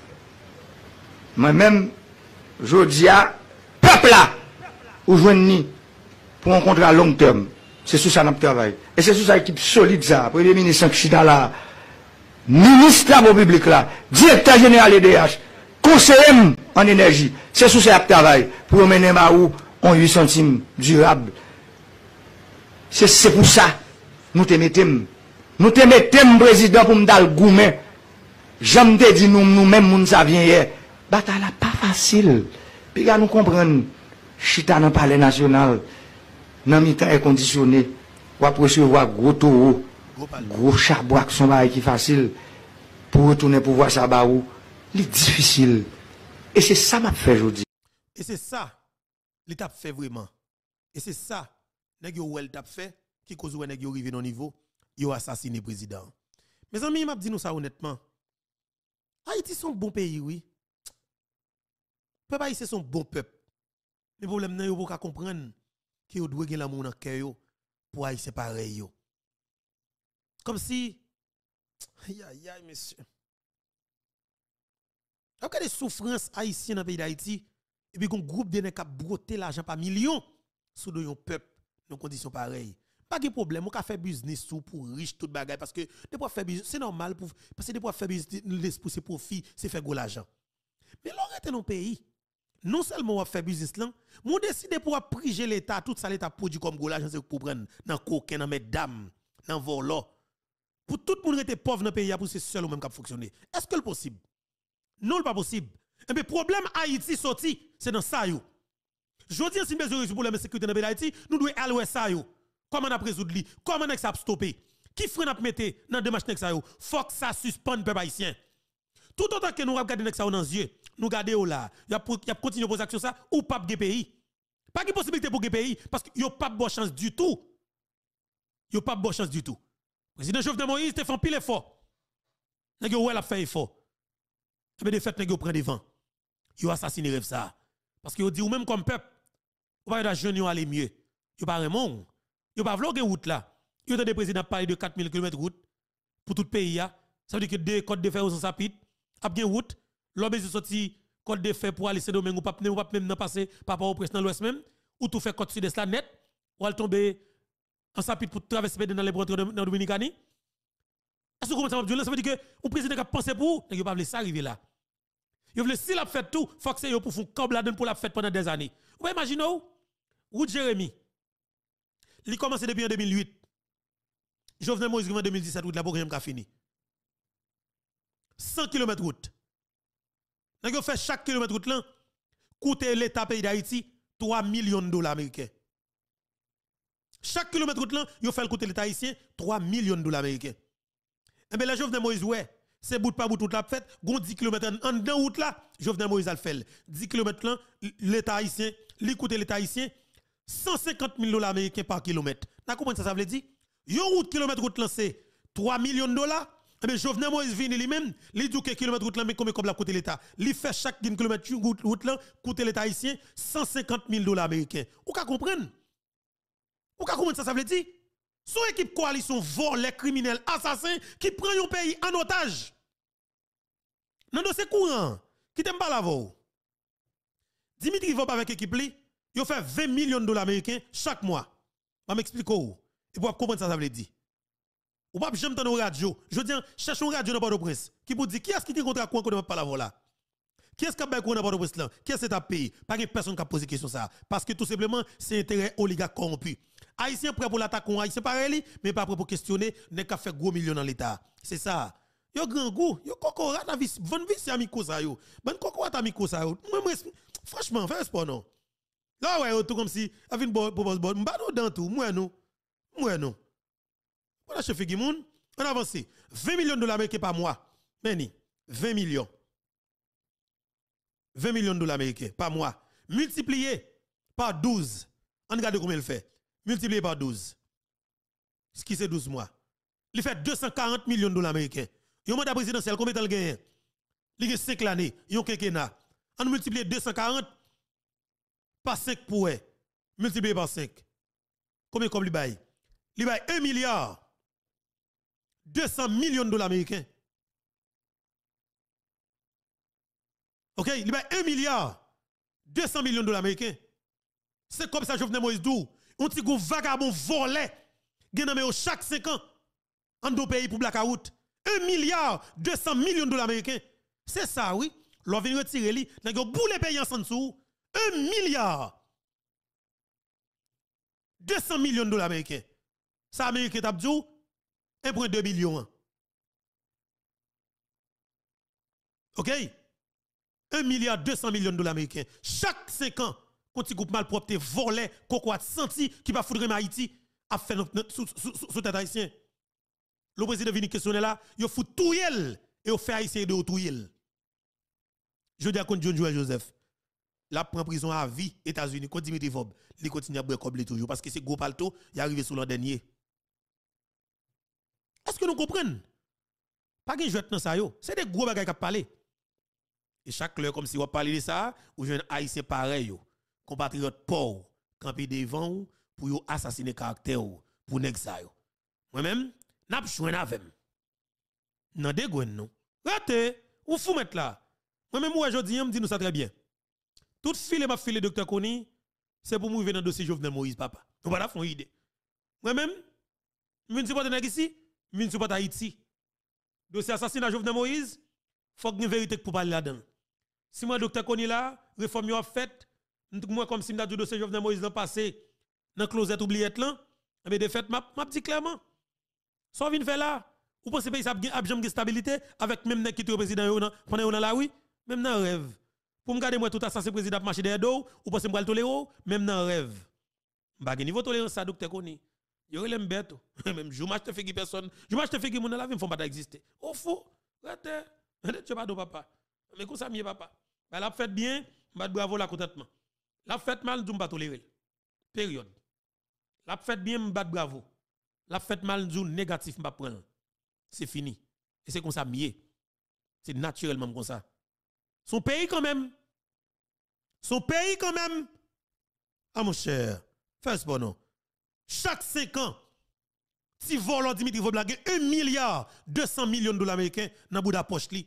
Moi même jodi a peuple là ou joindre pour un contrat à long terme. C'est sous ça notre travail. Et c'est sous ça équipe solide ça. Premier ministre Chita là, ministre de la République là, directeur général E D H, conseiller en énergie. C'est sous ça notre travail pour mener ma ou en huit centimes durable. C'est pour ça nous te mettons. Nous te mettons président pour nous dar le gourmet. J'aime te dire nous nous-mêmes nous ça vient hier. Bataille là pas facile. Puis nous comprendre Chita dans le palais national. Dans le temps est conditionné, on va recevoir gros taureau, gros charbon qui sont qui facile pour retourner pour voir ça baou, c'est difficile. Et c'est ça m'a fait aujourd'hui. Et c'est ça l'état fait vraiment. Et c'est ça nèg yo wel t'a fait qui cause ou nèg yo arrivé dans niveau, yo assassiné président. Mes amis, m'a dit nous ça honnêtement. Haïti sont bon pays oui. Peuple haïtien sont bon peuple. Mais problème nan yo pas comprendre qui ont doué l'amour dans le cœur pour haïtien pareil yo. Comme si aïe aïe aïe monsieur. Après des souffrances haïtiennes dans le pays d'Haïti et puis un groupe de nèg qui a broté l'argent par millions sous de un peuple dans conditions pareilles. Pas de problème, on ka faire business sous pour riche tout bagaille parce que des fois faire business c'est normal pour parce que des fois faire business l'esprit c'est profit, c'est faire gros l'argent. Mais l'on dans le pays non seulement on fait business là, on décide pour priger l'état tout ça l'état produit comme gros l'argent c'est pour prendre dans coquin dans mesdames, dans volo. Pour tout le monde était pauvre dans le pays pour c'est seul ou même qui fonctionner. Est-ce que c'est possible? Non, c'est pas possible. Et bien problème Haïti sorti, c'est dans ça yo. Je dis si besoin résoudre problème de sécurité dans le pays d'Haïti, nous devons aller ça yo. Comment on a résoudre li? Comment on a stoppé? Qui freine à mettre dans démarche nek ça yo? Faut que ça suspende peuple haïtien. Tout autant que nous regardons nek ça dans les yeux, nous gardons là, y a y a continuer poser action ça ou pas de pays. Pas de possibilité pour pays parce que y a pas de bonne chance du tout. Y a pas de bonne chance du tout. Président Jovenel Moïse te fait pile effort. Nèg yo ouais l'a fait effort. Mais de fait nèg yo prend devant. Yo assassiné rêve ça parce que yo dit ou même comme peuple, ou pas de jeune yo aller mieux. Yo pas remon. Yo pas vlogger route là. Yo te des président parler de quatre mille kilomètres route pour tout le pays ya. Ça veut dire que deux côtes de fer au sapit, a bien route, l'homme est sorti côte de fer pour aller Saint-Domingue ou pas ou pas même passer par rapport au président l'ouest même ou tout fait côte sud-est là net ou aller tomber en sapit pour traverser dans les bras dans Dominicani. Est-ce que vous comprenez ça veut dire que le président a pensé pour, il pas voulu ça arriver là. Il veut si la fait tout, faut que c'est pour faire comme la donne pour la fête pendant des années. Vous imaginez où route Jérémy. Il commencé depuis en deux mille huit. Jovenel Moïse en deux mille dix-sept route la pour rien fini. cent kilomètres route. N'a fait chaque kilomètre route là coûter l'état pays d'Haïti trois millions de dollars américains. Chaque kilomètre route là, il fait le côté l'État haïtien trois millions de dollars américains. Et bien là, Jovenel Moïse, ouais, c'est bout par bout toute la fête, gon dix kilomètres en dedans route là, Jovenel Moïse a le fait. dix kilomètres là, l'État haïtien, l'écoute l'État haïtien, cent cinquante mille dollars américains par kilomètre. N'a compris ça, ça veut dire? Yon route kilomètre route là, c'est trois millions de dollars. Eh bien, Jovenel Moïse vient lui-même, il dit que kilomètre route là, mais combien comme la côté l'État? Il fait chaque kilomètre route là, coûte l'État haïtien, cent cinquante mille dollars américains. Ou ka comprendre? Ou ka comprendre ça, ça veut dire? Son équipe coalition vole les criminels assassins qui prennent un pays en otage. Nan dossier courant, qui t'aime pas la voix. Dimitri va avec l'équipe li, il fait vingt millions de dollars américains chaque mois. Je m'explique où. Et pour comprendre ça, ça veut dire. Ou pas jamais dans radio. Je veux dire, cherche un radio dans Port-au-Prince qui vous dit qui est-ce qui te contrat quoi qu'on ne pas la voix là. Qui est-ce qui a baillé dans Port-au-Prince là? Qui est-ce qui a payé? Pas de personne qui a posé question ça parce que tout simplement c'est intérêt oligarque corrompu. Haïtien prêt pour l'attaquer, haïtien pareil, mais pas prêt pour questionner, n'est qu'à faire gros millions dans l'état. C'est ça. Yo grand goût, yo cocorat ta vie, bonne vie c'est amico ça yo. Bonne cocorat amico ça yo. Moi franchement, fais sport non. Là ouais, tout comme si avec une bonne bonne bonne, m'ba dans tout, moi non. Moi non. Voilà chef Gimoun, on avance. vingt millions de dollars américains par mois. Meni, vingt millions. vingt millions de dollars américains par mois. Multiplié par douze. On regarde combien il fait. Multiplié par douze. Ce qui c'est douze mois. Il fait deux cent quarante millions de dollars américains. Yon mandat présidentiel, combien de temps il gagne? Il gagne cinq l'année. Yon quinquennat. On multiplie deux cent quarante par cinq pour multiplié par cinq. Combien comme il baille? Il baille un milliard deux cents millions de dollars américains. OK? Il baille un milliard deux cents millions de dollars américains. C'est comme ça, Jovenel Moïse Dou. On ti go vagabond volé. Gen nan chaque cinq ans. En deux pays pour blackout. un milliard deux cents millions de dollars américains. C'est ça, oui. L'on vient retirer li. N'a go boule pays en dessous. un milliard deux cents millions de dollars américains. Ça, Américain t'a dit un virgule deux billion. OK? un milliard deux cents millions de dollars américains. Chaque cinq ans, quand il groupe malpropre volé, coco a senti qui va foutre Haïti, a fait sous tête haïtien. Le président vient questionner là, il faut tout yel et il fait haïtien de tout yel. Je dis à contre John Joël Joseph, la prend prison à vie États-Unis, contre Dimitri Vob, il continue à boire comme toujours parce que c'est gros palto, il est arrivé sous l'an dernier. Est-ce que nous comprenons? Pas de jouet dans ça yo, c'est des gros bagages qui parlent. Et chaque heure comme si on parle de ça, ou jeune haïtien pareil yo, compatriote pauvre, camper devant pour yo assassiner caractère pour nèg ça yo. Moi-même, n'a chouen avec. Nan dégwen non. Rete, ou fou mettre là. Moi-même aujourd'hui, je me dis nous ça très bien. Tout file m'a filé docteur Koni, c'est pour m'ouvrir dans le dossier Jovenel Moïse papa. On va la faire une idée. Moi-même, je ne suis pas de ici, je ne suis pas d'Haïti. Dossier assassinat Jovenel Moïse, faut qu'il y ait une vérité pour parler là-dedans. Si moi docteur Koni là, réforme yo a fait, moi comme si m'da du dossier Jovenel Moïse l'an passé dans closet oubliette là, mais de fait m'a m'a dit clairement. So vinn faire là, ou pensez pays ça a jamais de stabilité avec même nèg qui est président yo pendant yo dans la oui, même dans rêve. Pour me garder moi tout assassin président marcher derrière dos, ou pensez me tolérer même dans rêve. M'pa gen niveau tolérance ça docteur Koni. Yo relem bête. Même je marche te fait qui personne, je marche te fait qui mon la vie font pas exister. Au fou, rete, tu pas do papa. Mais comme ça mieux papa. Bah la fait bien, m'a bravo la contentement. La fait mal, nous pas tolérer. Période. La fait bien, m'bat bravo. La fait mal, nous négatif m'pa prendre. C'est fini. Et c'est comme ça mieux. C'est naturellement comme ça. Son pays quand même. Son pays quand même. Ah mon cher, fais ce bon non. Chaque cinq ans, si volant Dimitri va blaguer un milliard deux cents millions de dollars américains dans Bouda poche li.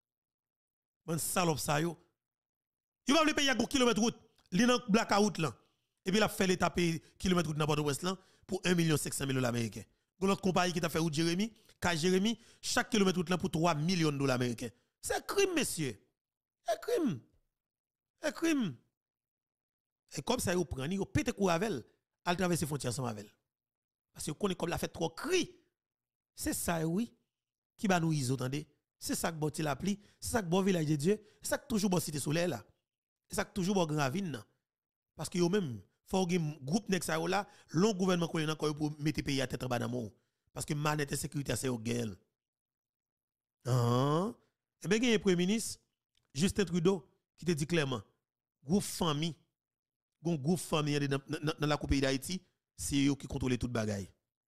Bon salope ça yo. Il va le payer à un kilomètre route, li nan blackout là. Et puis il a fait l'état payer kilomètre route dans Port-au-Prince là pour un million cinq cent mille dollars américains. L'autre compagnie qui t'a fait route Jérémy, K Jérémy, chaque kilomètre route là pour trois millions de dollars américains. C'est un crime monsieur. Un crime. Un crime. Et comme ça, vous prenez, vous pétez coup avec elle, à traverser les frontières sans avec elle. Parce que vous connaissez comme la fait trop cri. C'est ça, oui, qui va nous isoler, attendez. C'est ça que botti la pli, c'est ça que bon village de Dieu, c'est ça que toujours bon cité soleil là. C'est ça que toujours bon gravine. Parce que eux-mêmes, faut que groupe nek ça là, long gouvernement qu'on encore pour mettre pays à tête en bas d'amour. Parce que manette et sécurité c'est au gueule. Ah. Et bien, il y a un premier ministre, Justin Trudeau, qui te dit clairement, groupe famille, gon groupe famille dans, dans, dans la pays d'Haïti, c'est eux qui contrôlent toute bagaille.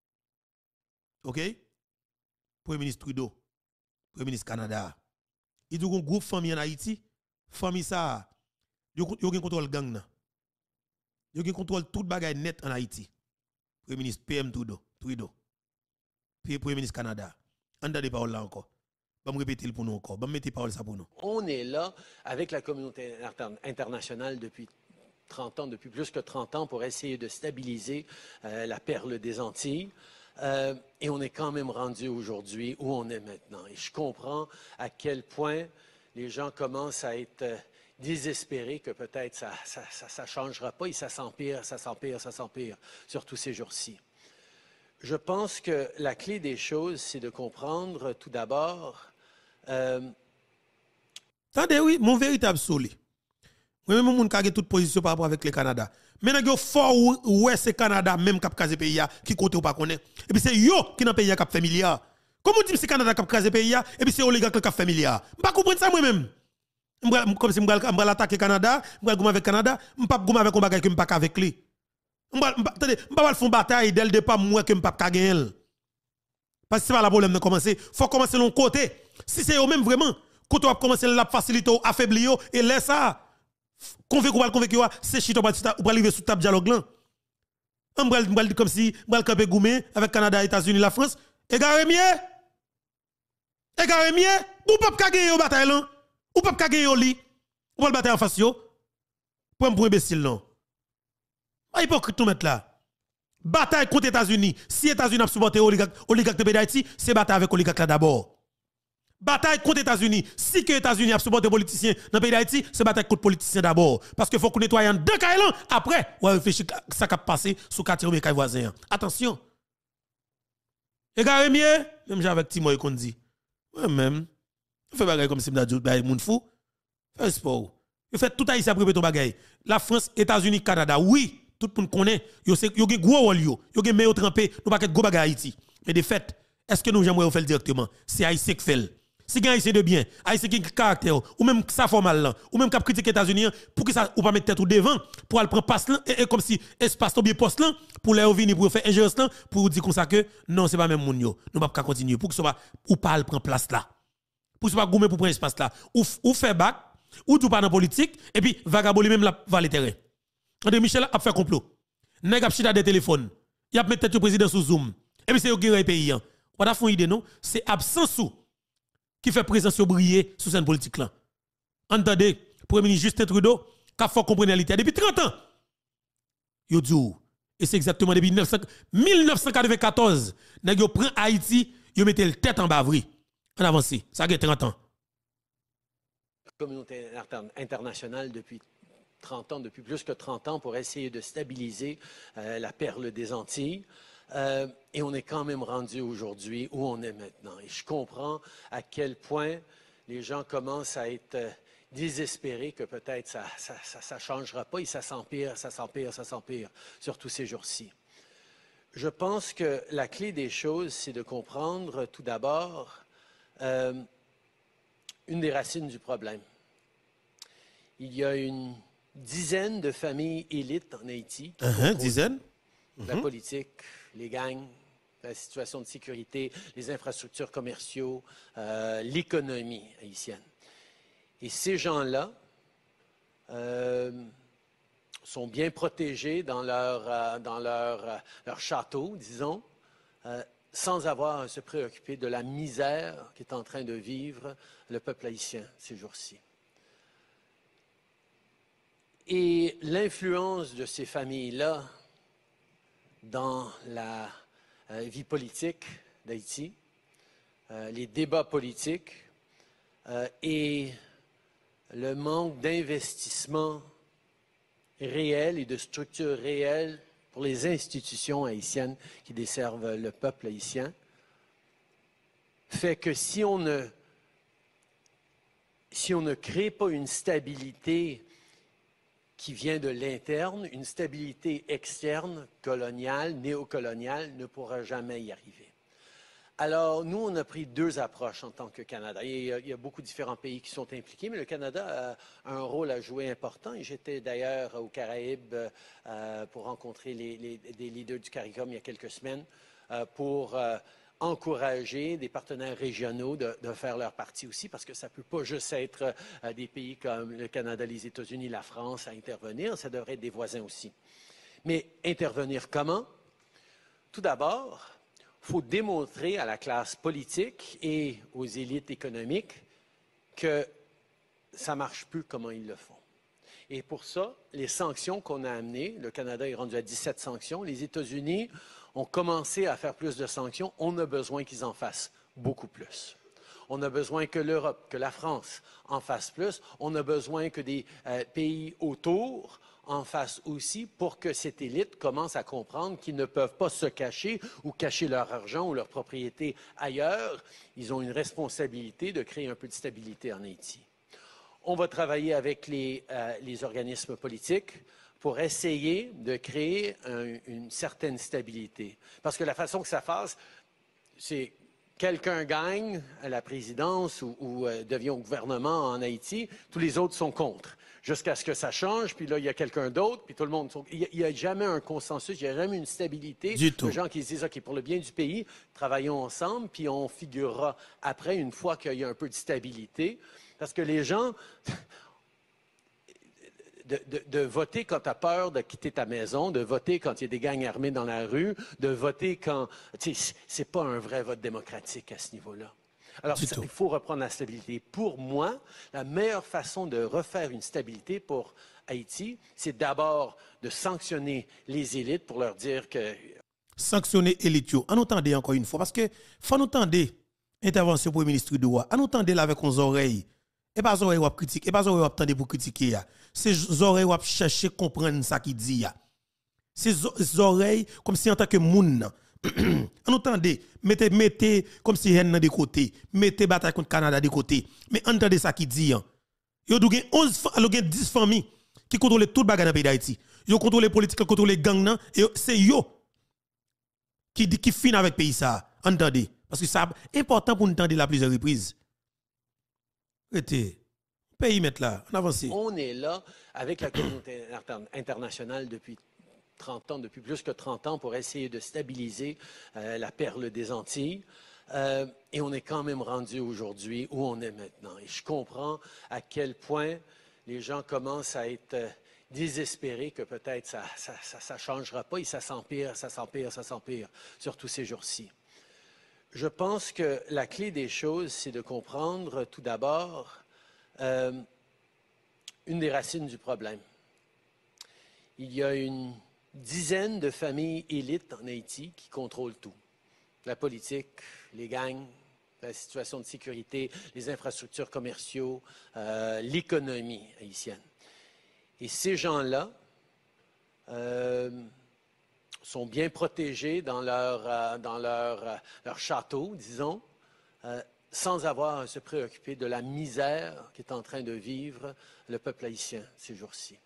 OK? Premier ministre Trudeau, Premier ministre Canada. Il dit gon groupe famille en Haïti, famille ça, yo yo contrôle gang nan. Yo contrôle toute bagaille net en Haïti. Premier ministre P M Trudeau, Trudeau. Puis Premier ministre Canada. On a des paroles là encore. Je vais me répéter pour nous encore. Je vais mettre parole ça pour nous. On est là avec la communauté internationale depuis trente ans, depuis plus que trente ans, pour essayer de stabiliser euh, la perle des Antilles. Euh, et on est quand même rendu aujourd'hui où on est maintenant. Et je comprends à quel point les gens commencent à être euh, désespérés que peut-être ça ne ça, ça, ça changera pas et ça s'empire, ça s'empire, ça s'empire, surtout ces jours-ci. Je pense que la clé des choses, c'est de comprendre tout d'abord... Euh... Attendez, oui, mon véritable solé. Moi-même, mon kage toute position par rapport avec le Canada. Maintenant, il y a fort ouais, c'est Canada même qui a casé pays qui côté ou pas connaît. Et puis c'est yo qui dans pays qui a fait milliard. Comment dit c'est Canada qui a casé pays et puis c'est oligarque qui a fait milliard. Je ne pas comprendre ça moi-même. Comme si je vais attaquer Canada, je vais avec Canada, je ne vais pas avec un bagage que je ne pas avec lui. Attendez, je ne vais pas faire une bataille dès le départ moi que je ne pas gagner. Parce que c'est pas le problème de commencer. Il faut commencer de l'autre côté. Si c'est eux même vraiment, quand on va commencer à faciliter, à affaiblir et laisse ça. Convaincre ou pas convaincre, c'est chito ou pas arriver sous table dialogue là. On va dire comme si on va camper goumé avec Canada, États-Unis, la France. Égaré mieux. Égaré mieux. Ou pas gagner au bataille là. Ou pas gagner au lit. Ou pas le bataille en face yo. Pour un imbécile non. Pas hypocrite tout mettre là. Bataille contre les États-Unis. Si les États-Unis ont supporté l'oligarque de pays d'Haïti, c'est bataille avec l'oligarque là d'abord. Bataille contre les États-Unis. Si les États-Unis ont supporté les politiciens dans le pays d'Haïti, c'est bataille contre les politiciens d'abord. Parce qu'il faut qu'on nettoie en deux cas après, on va réfléchir à ce qui a passé sous quartier ou voisin. Attention. Et gars, mieux, même j'ai avec Timoy qu'on dit. Moi-même, je fais bagaille comme si je me moun fou. Fais sport. Je fais tout haïtien pour ton bagaille. La France, États-Unis, Canada, oui. Tout le monde connaît, yo yo gen gros rôle yo, yo gen meilleur trempé, nous pas gros bagay Haïti. Mais de fait, est-ce que nous j'aimerais faire directement? C'est haïtien qui fait. Si gen haïtien de bien, haïtien qui caractère ou même ça formal là, ou même qui critique les États-Unis pour que ça ou pas mettre tête ou devant pour aller prendre passe là et, et comme si espace tomber poste là pour les venir pour faire ingérence là pour dire comme ça que non, c'est pas même moun yo. Nous pas continuer pour que ça pas ou pas prendre place là. Pour ça pas goumer pour prendre espace là. Ou ou faire bac, ou tout pas dans politique et puis vagabonder même la valer terrain. André Michel a fait complot. Nèg a chita des téléphones. Il a mis tête le président sous Zoom. Et puis c'est eux qui ont pays. On a fait une idée non, c'est absence qui fait présence briller sous cette politique là. Entendez, Premier ministre Justin Trudeau qui a fait comprendre la réalité depuis trente ans. Yo dit et c'est exactement depuis mille neuf cent quatre-vingt-quatorze, nèg yo prend Haïti, yo mette le tête en bavri. On avance, ça a trente ans. La communauté internationale depuis trente ans, depuis plus que trente ans, pour essayer de stabiliser euh, la perle des Antilles. Euh, et on est quand même rendu aujourd'hui où on est maintenant. Et je comprends à quel point les gens commencent à être euh, désespérés que peut-être ça ne ça, ça, ça changera pas et ça s'empire, ça s'empire, ça s'empire, surtout ces jours-ci. Je pense que la clé des choses, c'est de comprendre tout d'abord euh, une des racines du problème. Il y a une dizaine de familles élites en Haïti. Uh -huh, dizaine. La uh -huh. politique, les gangs, la situation de sécurité, les infrastructures commerciaux, euh, l'économie haïtienne. Et ces gens-là euh, sont bien protégés dans leur, euh, dans leur, euh, leur château, disons, euh, sans avoir à se préoccuper de la misère qu'est en train de vivre le peuple haïtien ces jours-ci. Et l'influence de ces familles-là dans la euh, vie politique d'Haïti, euh, les débats politiques euh, et le manque d'investissement réel et de structures réelles pour les institutions haïtiennes qui desservent le peuple haïtien, fait que si on ne, si on ne crée pas une stabilité qui vient de l'interne, une stabilité externe, coloniale, néocoloniale, ne pourra jamais y arriver. Alors, nous, on a pris deux approches en tant que Canada. Et il y a, il y a beaucoup de différents pays qui sont impliqués, mais le Canada a, a un rôle à jouer important. Et j'étais d'ailleurs aux Caraïbes euh, pour rencontrer les, les, des leaders du CARICOM il y a quelques semaines euh, pour euh, encourager des partenaires régionaux de, de faire leur partie aussi, parce que ça ne peut pas juste être euh, des pays comme le Canada, les États-Unis, la France à intervenir, ça devrait être des voisins aussi. Mais intervenir comment? Tout d'abord, il faut démontrer à la classe politique et aux élites économiques que ça ne marche plus comment ils le font. Et pour ça, les sanctions qu'on a amenées, le Canada est rendu à dix-sept sanctions, les États-Unis ont commencé à faire plus de sanctions, on a besoin qu'ils en fassent beaucoup plus. On a besoin que l'Europe, que la France en fasse plus. On a besoin que des euh, pays autour en fassent aussi pour que cette élite commence à comprendre qu'ils ne peuvent pas se cacher ou cacher leur argent ou leur propriété ailleurs. Ils ont une responsabilité de créer un peu de stabilité en Haïti. On va travailler avec les, euh, les organismes politiques pour essayer de créer un, une certaine stabilité. Parce que la façon que ça fasse, c'est quelqu'un gagne à la présidence ou, ou euh, devient au gouvernement en Haïti, tous les autres sont contre. Jusqu'à ce que ça change, puis là, il y a quelqu'un d'autre, puis tout le monde... Il n'y a, a jamais un consensus, il n'y a jamais une stabilité. Du tout. De gens qui se disent, OK, pour le bien du pays, travaillons ensemble, puis on figurera après, une fois qu'il y a un peu de stabilité. Parce que les gens... De, de, de voter quand tu as peur de quitter ta maison, de voter quand il y a des gangs armés dans la rue, de voter quand... Tu sais, c'est pas un vrai vote démocratique à ce niveau-là. Alors, ça, il faut reprendre la stabilité. Pour moi, la meilleure façon de refaire une stabilité pour Haïti, c'est d'abord de sanctionner les élites pour leur dire que... Sanctionner l'élite, on entendait encore une fois, parce que faut nous entendre intervention pour le ministre de Ouah, on entendait là avec nos oreilles. Et pas oreilles ou critiquer, et pas oreilles ou attendre pour critiquer. C'est oreilles ou chercher comprendre ça qui dit. C'est oreilles comme si en tant que moun. On entendait, mettez mettez comme si hen de côté, mettez bataille contre Canada de côté. Mais entendez ça qui dit. Yo dou gen onze alors gen dix familles qui contrôlent tout bagage dans le pays d'Haïti. Yo contrôlent les politiques, contrôlent les gangs et c'est yo qui qui fin avec pays ça. Entendez parce que ça important pour nous entendre la plusieurs reprises. Écoutez, pays mettre là, on avance. On est là avec la communauté internationale depuis trente ans, depuis plus que trente ans, pour essayer de stabiliser euh, la perle des Antilles. Euh, et on est quand même rendu aujourd'hui où on est maintenant. Et je comprends à quel point les gens commencent à être euh, désespérés que peut-être ça ne ça, ça, ça changera pas et ça s'empire, ça s'empire, ça s'empire, surtout ces jours-ci. Je pense que la clé des choses, c'est de comprendre tout d'abord euh, une des racines du problème. Il y a une dizaine de familles élites en Haïti qui contrôlent tout. La politique, les gangs, la situation de sécurité, les infrastructures commerciaux, euh, l'économie haïtienne. Et ces gens-là euh, sont bien protégés dans leur, euh, dans leur, euh, leur château, disons, euh, sans avoir à se préoccuper de la misère qu'est en train de vivre le peuple haïtien ces jours-ci.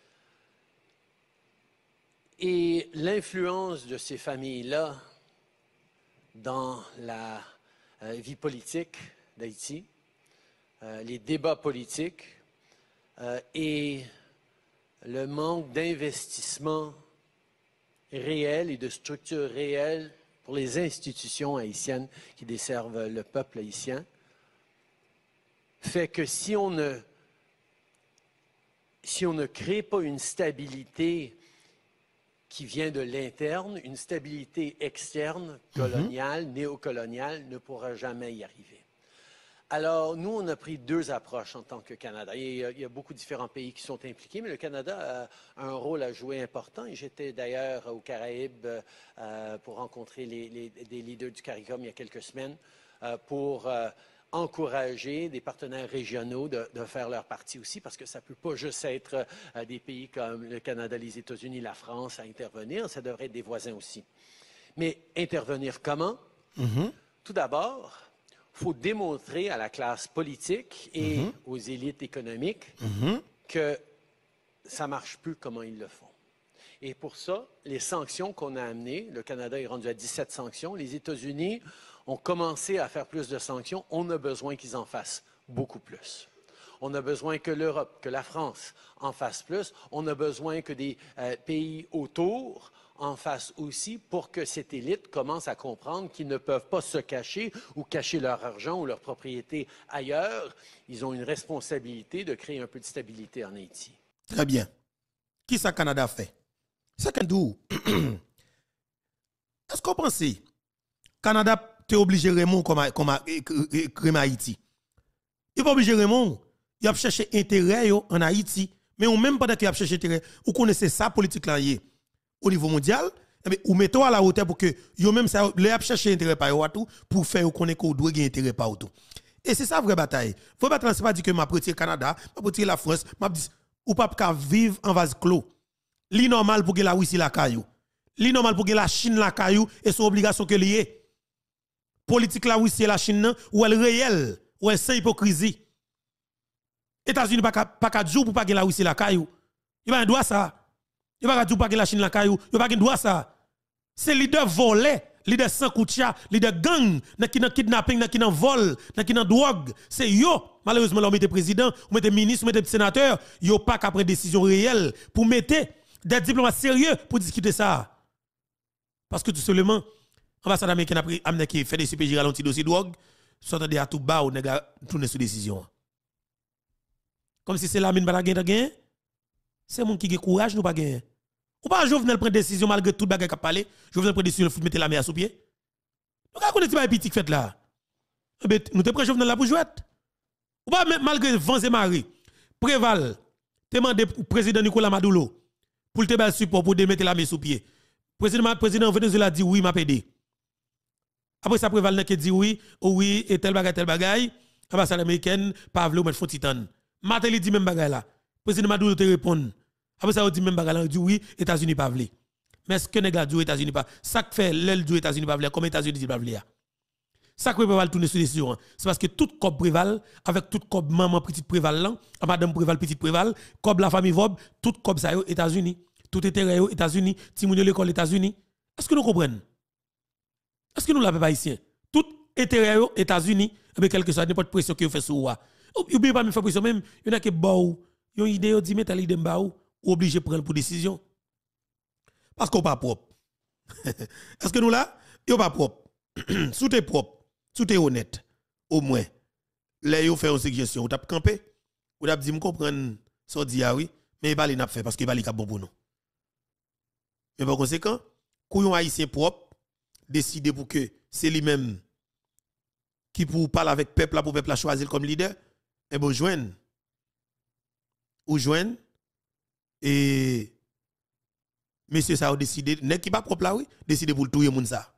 Et l'influence de ces familles-là dans la euh, vie politique d'Haïti, euh, les débats politiques euh, et le manque d'investissement réel et de structures réelles pour les institutions haïtiennes qui desservent le peuple haïtien, fait que si on ne, si on ne crée pas une stabilité qui vient de l'interne, une stabilité externe, coloniale, mm-hmm. néocoloniale, ne pourra jamais y arriver. Alors, nous, on a pris deux approches en tant que Canada. Et il y a, il y a beaucoup de différents pays qui sont impliqués, mais le Canada a, a un rôle à jouer important. Et j'étais d'ailleurs aux Caraïbes euh, pour rencontrer les, les, des leaders du CARICOM il y a quelques semaines euh, pour euh, encourager des partenaires régionaux de, de faire leur partie aussi, parce que ça ne peut pas juste être euh, des pays comme le Canada, les États-Unis, la France à intervenir, ça devrait être des voisins aussi. Mais intervenir comment? Mm-hmm. Tout d'abord, il faut démontrer à la classe politique et mm-hmm. aux élites économiques mm-hmm. que ça ne marche plus comment ils le font. Et pour ça, les sanctions qu'on a amenées, le Canada est rendu à dix-sept sanctions, les États-Unis ont commencé à faire plus de sanctions, on a besoin qu'ils en fassent beaucoup plus. On a besoin que l'Europe, que la France en fasse plus, on a besoin que des euh, pays autour en fassent aussi pour que cette élite commence à comprendre qu'ils ne peuvent pas se cacher ou cacher leur argent ou leur propriété ailleurs. Ils ont une responsabilité de créer un peu de stabilité en Haïti. Très bien. Qui ça Canada fait? C'est Canada. Est-ce qu'on pense que Canada est obligé Raymond comme comme comme Haïti? Il pas obligé Raymond. Il a cherché intérêt en Haïti, mais ou même pendant qu'il a cherché intérêt, ou connaissez ça politique là au niveau mondial, ou mettez à la hauteur pour que yo même ça les a cherché intérêt par tout pour faire connaître qu'on doit gagner intérêt par tout. Et c'est ça vraie bataille. Faut bataille c'est pas dire que m'a retirer Canada, m'a retirer la France, m'a dit ou pas ka vivre en vase clos. Li normal pour que la Russie la caillou. Li normal pour que la Chine la caillou et son obligation que lié. Politique la Russie et la Chine ou elle réelle, ou elle sans hypocrisie. États-Unis pas pas ka jour pour pas que la Russie la caillou. Il pas droit ça. Il pas ka jour pas que la Chine la caillou. Il pas droit ça. C'est leader volé, leader sans koutia, leader gang, qui nan kidnapping, qui nan vol, qui nan drogue. C'est yo. Malheureusement, on mette président, on mette ministre, on mette sénateur, yo pas qu'après décision réelle pour mettre des diplomates sérieux pour discuter ça. Parce que tout simplement, l'ambassade américaine a qui fait des C P J ralenti dossier drogue, s'entendait à tout bas ou nèg tourner sous décision. Comme si c'est la mine pas la gain, c'est mon qui a courage nous pas gagner. Ou pas Jovenel prendre décision malgré tout bagay qu'a parlé, Jovenel prendre décision faut mettre la mer sous pied. Donc quand on est pas petit fait là. Nous te prend Jovenel là pour jouer. Ou pas malgré vents et marées, Préval te demandé au président Nicolas Maduro pour te bal support pour mettre la main sous pied. Président président Venezuela a dit oui m'a aidé. Après ça Préval n'a que dit oui, oh oui et tel bagay tel bagay, ambassade américaine pas vle mettre font titan. Matel dit même bagay là. Président Maduro te répond. Après ça on dit même bagay là, on dit oui, États-Unis pas vle. Mais est-ce que nèg la dit États-Unis pas ça fait l'aile dit États-Unis pas vle comme États-Unis dit pas vle. Ça que Préval tourner sur décision, c'est parce que tout cob Préval avec tout cob maman petite Préval là, madame Préval petite Préval, cob la famille Vob, tout cob ça aux États-Unis, tout intérêt aux États-Unis, Timounio l'école États-Unis. Est-ce que nous comprenons? Est-ce que nous la pas ici? Tout intérêt aux États-Unis, mais quelque soit n'importe pression que vous fait sur wa. Ou bien pas me faire pression même, il y en a qui baou, yon idée yo dit mettre l'idée m'baou, ou obligé prendre pour décision. Parce qu'on pas propre. Est-ce que nous là, yo pas propre. Sous t'es propre. Tout est honnête, au moins. Là, vous faites une suggestion, vous avez campé, vous avez dit, je comprends ce que dit, oui, mais il n'a pas fait parce qu'il n'est pas bon pour nous. Mais par conséquent, quand un haïtien propre décide pour que c'est lui-même qui pour parler avec le peuple, pour le peuple choisir comme leader, et bon, joigne. Ou joigne, et monsieur ça a décidé, n'est qui pas propre là, oui, décider pour tout le monde ça.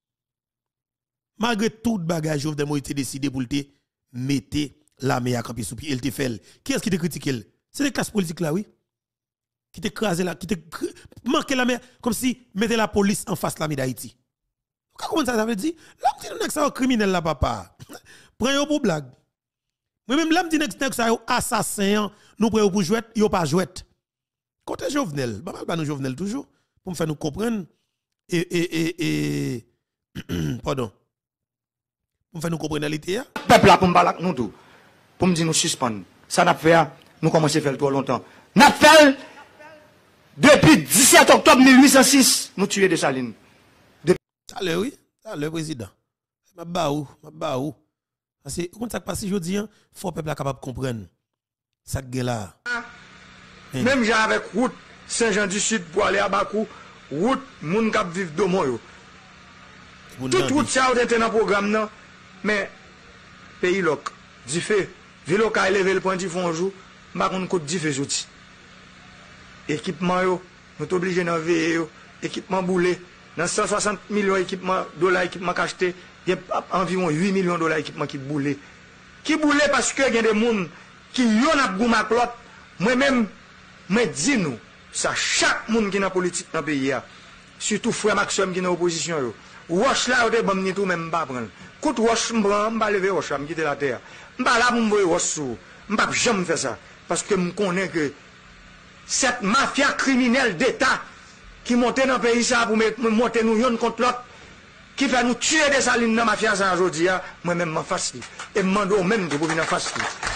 Malgré tout bagage, Jovenel Moïse décidé pour te mettre la meilleure camper sous pied, il te fait. Qui est-ce qui te critique? C'est les classes politiques là, oui. Qui te crasé là, qui te manqué la mer, comme si mettait la police en face de la d'Haïti. Comment ça, ça veut dire? Là, on dit que c'est un criminel là, papa. Prends-yo pour blague. Moi-même, là, je dis que c'est un assassin, nous prenons pour jouer, il n'y a pas joué. Côté Jovenel, pas mal nous Jovenel toujours, pour me faire nous comprendre. Et, et, et, et, pardon. Pour faire nous comprendre la réalité. Peuple là pour me parler nous tout. Pour me dire nous suspendre. Ça n'a fait, nous commençons à faire trop longtemps. N'a fait depuis dix-sept octobre mille huit cent six, nous tuer de Saline. Ça le oui, ça le président. Ma baou, ma baou. Parce que quand ça passe aujourd'hui, il faut que le peuple capable de comprendre. Ça que là. Même j'ai avec route Saint-Jean-du-Sud pour aller à Bakou, route moun k'ap vivre Domo. Toute route ça était dans le programme non. Mais, pays loc, du fait, ville qui a élevé le point de fond un jour, je ne sais pas si je suis équipement, nous sommes obligés d'en veiller, équipement boulé, dans cent soixante millions d'équipements dollars équipement acheté, il y a environ huit millions de dollars équipement qui boulé. Qui boulé parce que il y a des gens qui ont un goût à l'autre, moi-même, je dis nous, ça chaque monde qui est dans la politique dans le pays, surtout frère Maxime qui est dans l'opposition, Roche là, on est bon, tout même pas prendre. Quand Roche m'prend, m'pa lever Roche, m'pa quitter la terre. M'pa là pour m'voyer Roche sous. M'pa jamais faire ça. Parce que m'connais que cette mafia criminelle d'État qui monte dans le pays ça pour monter nous yon contre l'autre, qui fait nous tuer des salines dans la mafia ça aujourd'hui, moi-même m'en face. Et je demande même de venir en face.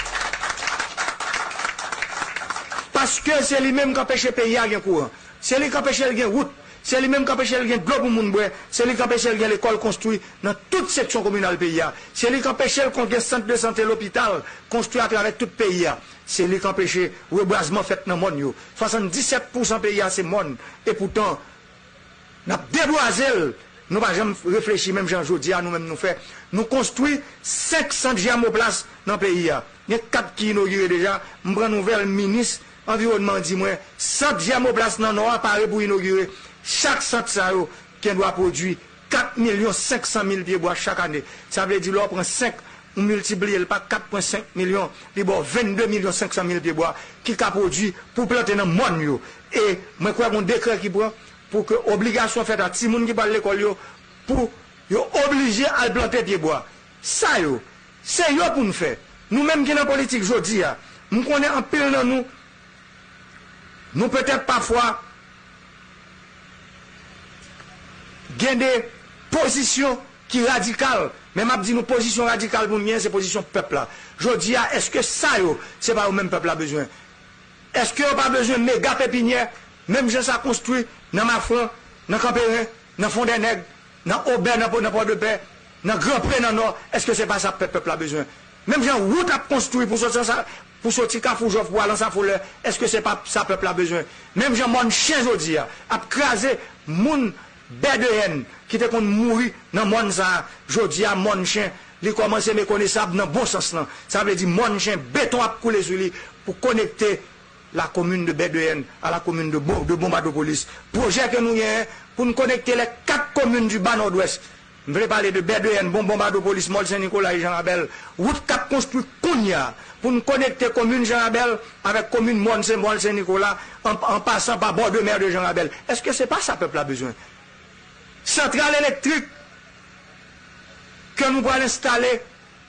Parce que c'est lui-même qui empêche le pays à gagner courant. C'est lui qui empêche le gagner route. C'est lui-même qui empêche le gagner de l'eau pour moun boire. C'est lui qui empêche le gagner l'école construite dans toute section communale du pays. C'est lui qui empêche le gagner centre de santé, l'hôpital construit à travers tout le pays. C'est lui qui empêche le reboisement fait dans le monde. soixante-dix-sept pour cent du pays c'est monde. Et pourtant, nous avons déboisé. Nous n'avons jamais réfléchi, même Jean-Jodi, nous-mêmes nous fait. Nous construisons cinq cents diamoplaces dans le pays. Il y a quatre qui inaugurent déjà. Je prends nouvelle ministre, environnement, dis-moi, cent diamoplaces dans le nord apparaît pour inaugurer. Chaque centre ça qui doit produire quatre millions cinq cent mille pieds bois chaque année. Ça veut dire qu'on prend cinq, on multiplie par quatre virgule cinq millions, puis bon, vingt-deux millions cinq cent mille pieds bois qui a produit pour planter dans le monde. Et moi, je crois qu'on décret qui prend pour que l'obligation faite à tout le monde qui parle de l'école pour obliger à planter pieds bois. Ça, yo, c'est yo pour nous faire. Nous-mêmes qui sommes dans la politique aujourd'hui, nous connaissons un pile dans nous. Nous peut-être parfois gain des positions qui radicales. Mais m'a dit nos positions radicales pour nous, c'est position peuple là. Je dis, est-ce que ça, c'est pas au même peuple a besoin? Est-ce qu'il n'y a pas besoin de méga pépinière, même je ça construit dans ma France, dans Campérin, dans Fond des Nègres, dans Aubert, dans Port-de-Paix, dans Grand Pré, dans Nord, est-ce que c'est pas ça que le peuple a besoin? Même si route a construit pour sortir ça, pour sortir Kafoujov, pour aller dans sa foule, est-ce que c'est pas ça que le peuple a besoin? Même si mon chien aujourd'hui a crasé mon bête de haine qui était qu'on mourir dans le monde ça, aujourd'hui à mon chien, il commence à me connaître ça dans le bon sens. Ça veut dire mon chien, béton a coulé sur lui pour connecter la commune de Bédouin à la commune de, Bo, de Bombardopolis. Projet que nous avons pour nous connecter les quatre communes du bas nord-ouest. Je vais parler de Bédouin, Bon Bombardopolis, Mol Saint-Nicolas et Jean-Abel. Route cap construit Kounia pour nous connecter commune Jean-Abel avec commune Mol Saint-Nicolas en, en passant par bord de mer de Jean-Abel. Est-ce que c'est pas ça que le peuple a besoin? Centrale électrique que nous allons installer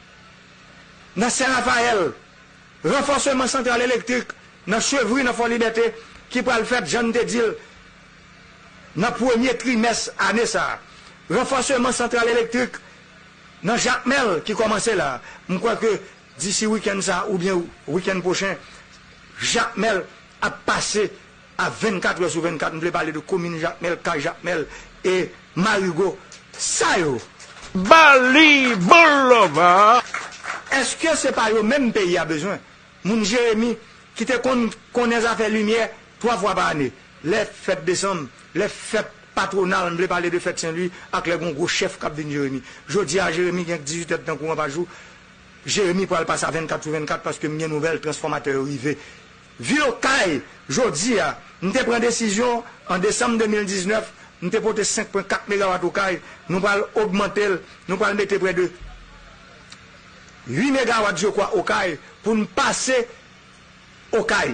dans Saint-Raphaël. Renforcement centrale électrique dans Chevry, dans Fort-Liberté, qui peut le faire, Jean te dit, dans le premier trimestre année ça. Renforcement centrale électrique dans Jacmel qui commence là. Je crois que d'ici week-end ça, ou bien week-end prochain, Jacmel a passé à vingt-quatre heures sur vingt-quatre. Je voulais parler de commune Jacmel, K Jacmel et Marigot. Ça yo. Bali Bolova. Est-ce que c'est pas le même pays a besoin? Mon Jérémy, qui te connaît à faire lumière trois fois par année. Les fêtes décembre, les fêtes patronales, je voulais parler de fête Saint-Louis, avec les gros chefs qui viennent Jérémy. Je dis à Jérémy qui a dix-huit heures de courant par jour, Jérémy pour aller passer à vingt-quatre sur vingt-quatre parce que mes nouvelles transformateurs arrivés. Ville au Caille, je dis, nous avons pris une décision en décembre deux mille dix-neuf, nous avons porté cinq virgule quatre mégawatts au Caille, nous allons augmenter, nous allons mettre près de huit mégawatts, je crois, au Caille, pour nous passer au Caille,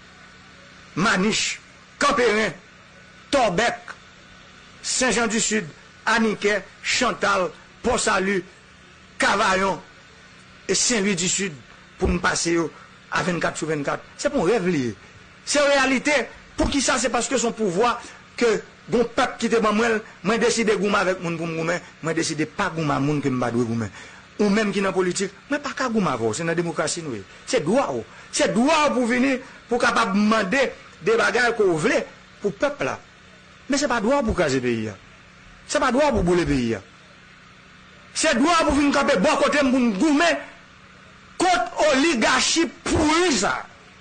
Maniche, Campérin, Torbec, Saint-Jean-du-Sud, Aniquet, Chantal, Port-Salut, Cavaillon et Saint-Louis-du-Sud pour nous passer à vingt-quatre sur vingt-quatre. C'est pour rêver. C'est en réalité, pour qui ça? C'est parce que son pouvoir, que mon peuple qui était moi, moi décide de goumer avec mon pour goumer, moi décide pas goumer avec mon que me badoué goumer. Ou même qui dans la politique, mais pas qu'à goumer avec, c'est dans la démocratie nous. C'est droit. C'est droit pour venir, pour capable demander des bagages qu'on veut pour le peuple là. Mais c'est pas droit pour caser le pays. C'est pas droit pour bouler le pays. C'est droit pour venir camper bon côté pour nous goumer contre oligarchie pourrie ça.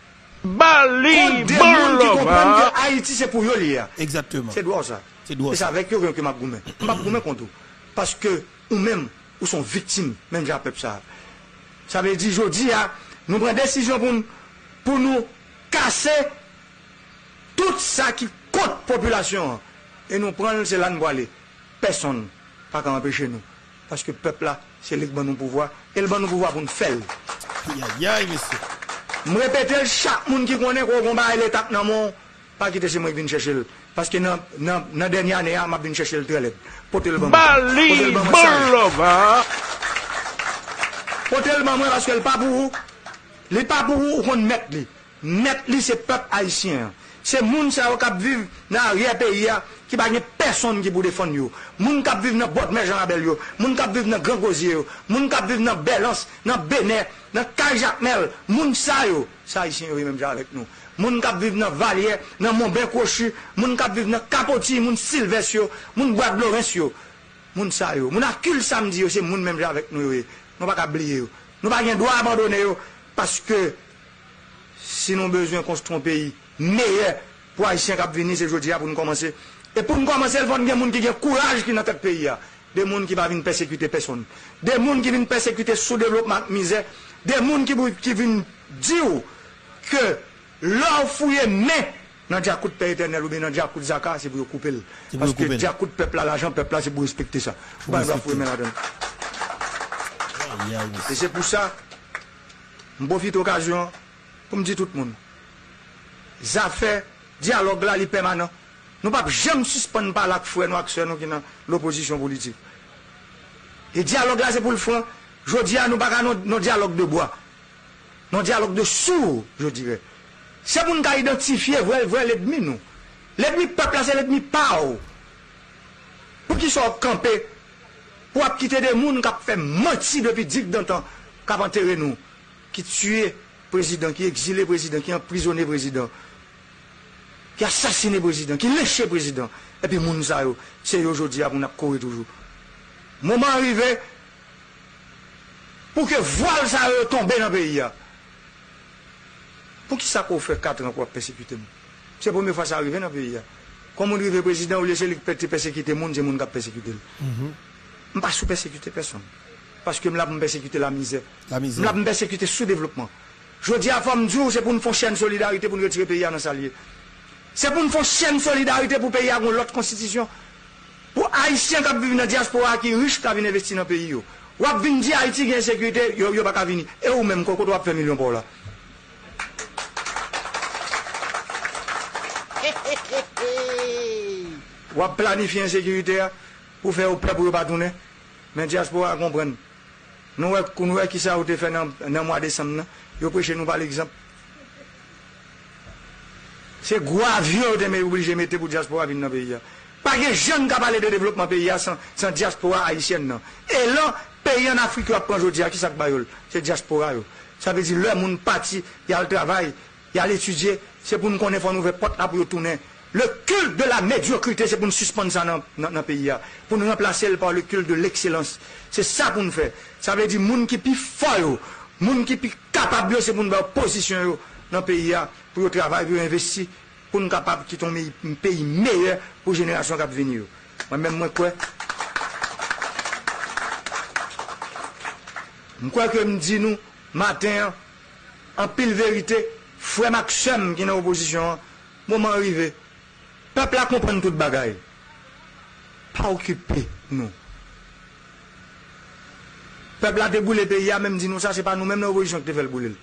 Bali Bolova. Contre des gens qui comprennent que Haïti c'est pour eux lier. Exactement. C'est droit ça. C'est droit. Et c'est avec eux que m'a goumé. M'a goumé contre eux. Parce que ou même ou sont victimes, même j'ai peuple ça. Ça veut dire aujourd'hui nous prenons décision pour pour nous casser tout ça qui compte population et nous prenons c'est là nous aller. Personne pas qu'à empêcher nous parce que le peuple là c'est lui qui nous pouvoir et le bon nous pouvoir pour nous faire. Aïe aïe monsieur. Je répète chaque monde qui connaît qu'on combat l'étape dans mon pas quitter c'est moi qui viens chercher parce que dans dans dans dernière année m'a vinn chercher le très porter le bon. Bali Bolova. Porter le bon parce que le pas pour vous. Les pas pour vous qu'on mettre lui. mettre li c'est peuple haïtien. C'est moun sa qui vivent dans l'arrière pays qui pas personne qui pour défendre yo. Moun qui vivent dans Bot Jean Abel yo, moun qui vivent dans Grand Gosier yo, moun qui vivent dans Belance, dans Bénin, dans Kajacmel, moun sa yo, ça haïtien yo même avec nous. Moun qui vivent dans Valier, dans Montbain Cochu, moun qui vivent dans Capoti, moun Sylvestre yo, moun Bois de Laurence yo. Moun sa yo, moun Akul samedi yo, c'est moun même avec nous yo. Nous pas oublier yo. Nous pas droit abandonner yo parce que si nous avons besoin de construire un pays meilleur pour les Haïtiens qui venir, c'est aujourd'hui pour nous commencer. Et pour nous commencer, il faut des gens qui ont courage qui dans notre pays. Des gens qui ne vont pas persécuter personne. Des gens qui viennent persécuter le sous-développement, misère. Des gens qui, qui viennent dire que leur fouiller mais dans le coup de paix éternel ou bien dans le coup de zakat, c'est pour couper. Parce que le coup de peuple, l'argent peuple, c'est pour respecter ça. Vous ne pouvez pas fouiller là-dedans. Et c'est pour ça, je profite de l'occasion pour me dire tout le monde. Ça fait dialogue là, il est permanent. Nous ne pouvons jamais suspendre par la foi, nous, acteurs, nous qui dans l'opposition politique. Et dialogue là, c'est pour le fond. Je dis à nous, pas nos dialogue de bois. Nos dialogue de sourds, je dirais. C'est pour nous identifier, voir l'ennemi, nous. L'ennemi peuple, c'est l'ennemi pao. Pour qu'ils soient campés, pour quitter des gens qui ont fait mentir depuis dix ans, qui ont enterré nous, qui tué président, qui exilé président, qui emprisonné président, qui assassiné président, qui léché président. Et puis, moun sa yo, c'est aujourd'hui pour nous courir toujours. Moment arrivé, pour que voile ça yo tombe dans le pays. Pour qui ça qu'on fait quatre ans pour persécuter? C'est la première fois que ça arrive dans le pays. Comme on arrive président, ou laisser les persécuter les gens, c'est les gens qui persécuter. Je ne pas sous persécuter personne. Parce que je ne persécuter la misère. La misère. Je ne persécuter le sous-développement. Je dis à la femme, c'est pour nous faire chaîne solidarité pour nous retirer le pays dans le salier. C'est pour nous faire chaîne solidarité pour payer l'autre constitution. Pour Haïtiens qui vivent dans la diaspora, qui sont riches, qui viennent investir dans le pays. Ou à venir dire Haïti qui a insécurité, ils ne peuvent pas venir. Et ou même, quand on doit faire millions pour là. Ou à planifier l'insécurité pour faire au peuple pour ne pas tourner. Mais la diaspora comprend. Nous voyons qui ça a été fait dans le mois de décembre. Vous prêchez nous par l'exemple. C'est grave, vous êtes obligé de mettre pour la diaspora dans le pays. Pas de jeunes qui parlent de développement pays sans, sans diaspora haïtienne. Non. Et là, pays en Afrique qui prend aujourd'hui, qui ça c'est diaspora. Ça veut dire, le monde parti, il y a le travail, il y a l'étudier. C'est pour nous connaître, nous faire porte là pour tourner. Le culte de la médiocrité, c'est pour nous suspendre ça dans le pays. Pour nous remplacer par le culte de l'excellence. C'est ça pour nous faire. Ça veut dire, les gens qui sont forts, les gens qui sont capables, c'est pour nous faire position dans le pays, pour travailler, pour investir, pour nous capables de quitter un pays meilleur pour les générations qui vont venir. Moi-même, moi, quoi? Je crois que me dit nous, matin, en pile vérité, frère Maxime qui est dans l'opposition, moment arrivé. Peuple a compris toute bagaille. Pas occupé, nous. Peuple a déboulé le pays, même dit nous, ça, c'est pas nous-mêmes l'opposition qui fait le bouler.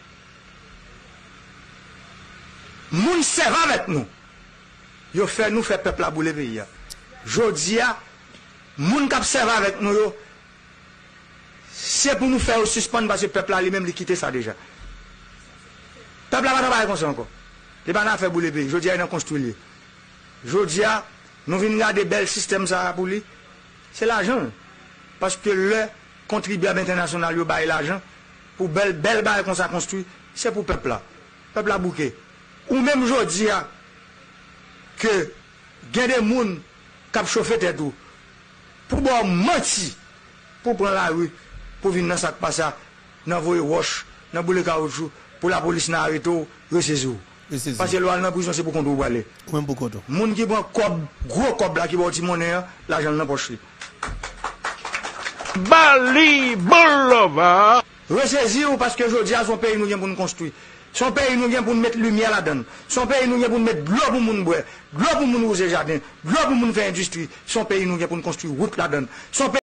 Moun servent avec nous. Yo fait nous fait peuple à bouler le pays. Jodi a, moun kap servent avec nous, c'est pour nous faire suspendre parce que le peuple a lui-même quitté ça déjà. Le peuple a pas travaillé comme ça encore. Il n'a pas fait bouler le pays. Jodi a, il a construit. Jodi a, nous venons regarder bel système ça pour lui. C'est l'argent. Parce que le contribuable international, il baille l'argent. Pour bel bel bail qu'on s'est construit, c'est pour le peuple là. Le peuple a bouqué. Ou même jodi a, que il y a des gens qui ont chauffé tête tout. Pour boire menti, pour prendre la rue, pour venir dans sac passage, dans voie roche, dans boule caoutchouc, pour la police n'a arrêté, ressaisir. Parce que l'on a prison c'est pour qu'on doit aller. Même pour qu'on doit. Moun qui prend cob, gros cob là qui va au monnaie, l'argent dans poche. Bali Bolova. Ressaisir parce que aujourd'hui son pays nous vient pour nous construire. Son pays nous vient pour nous mettre lumière là-dedans. Son pays nous vient pour nous mettre de l'eau pour nous boire, de l'eau pour nous rosé jardin, de l'eau pour nous faire industrie. Son pays nous vient pour nous construire route là-dedans. Son pays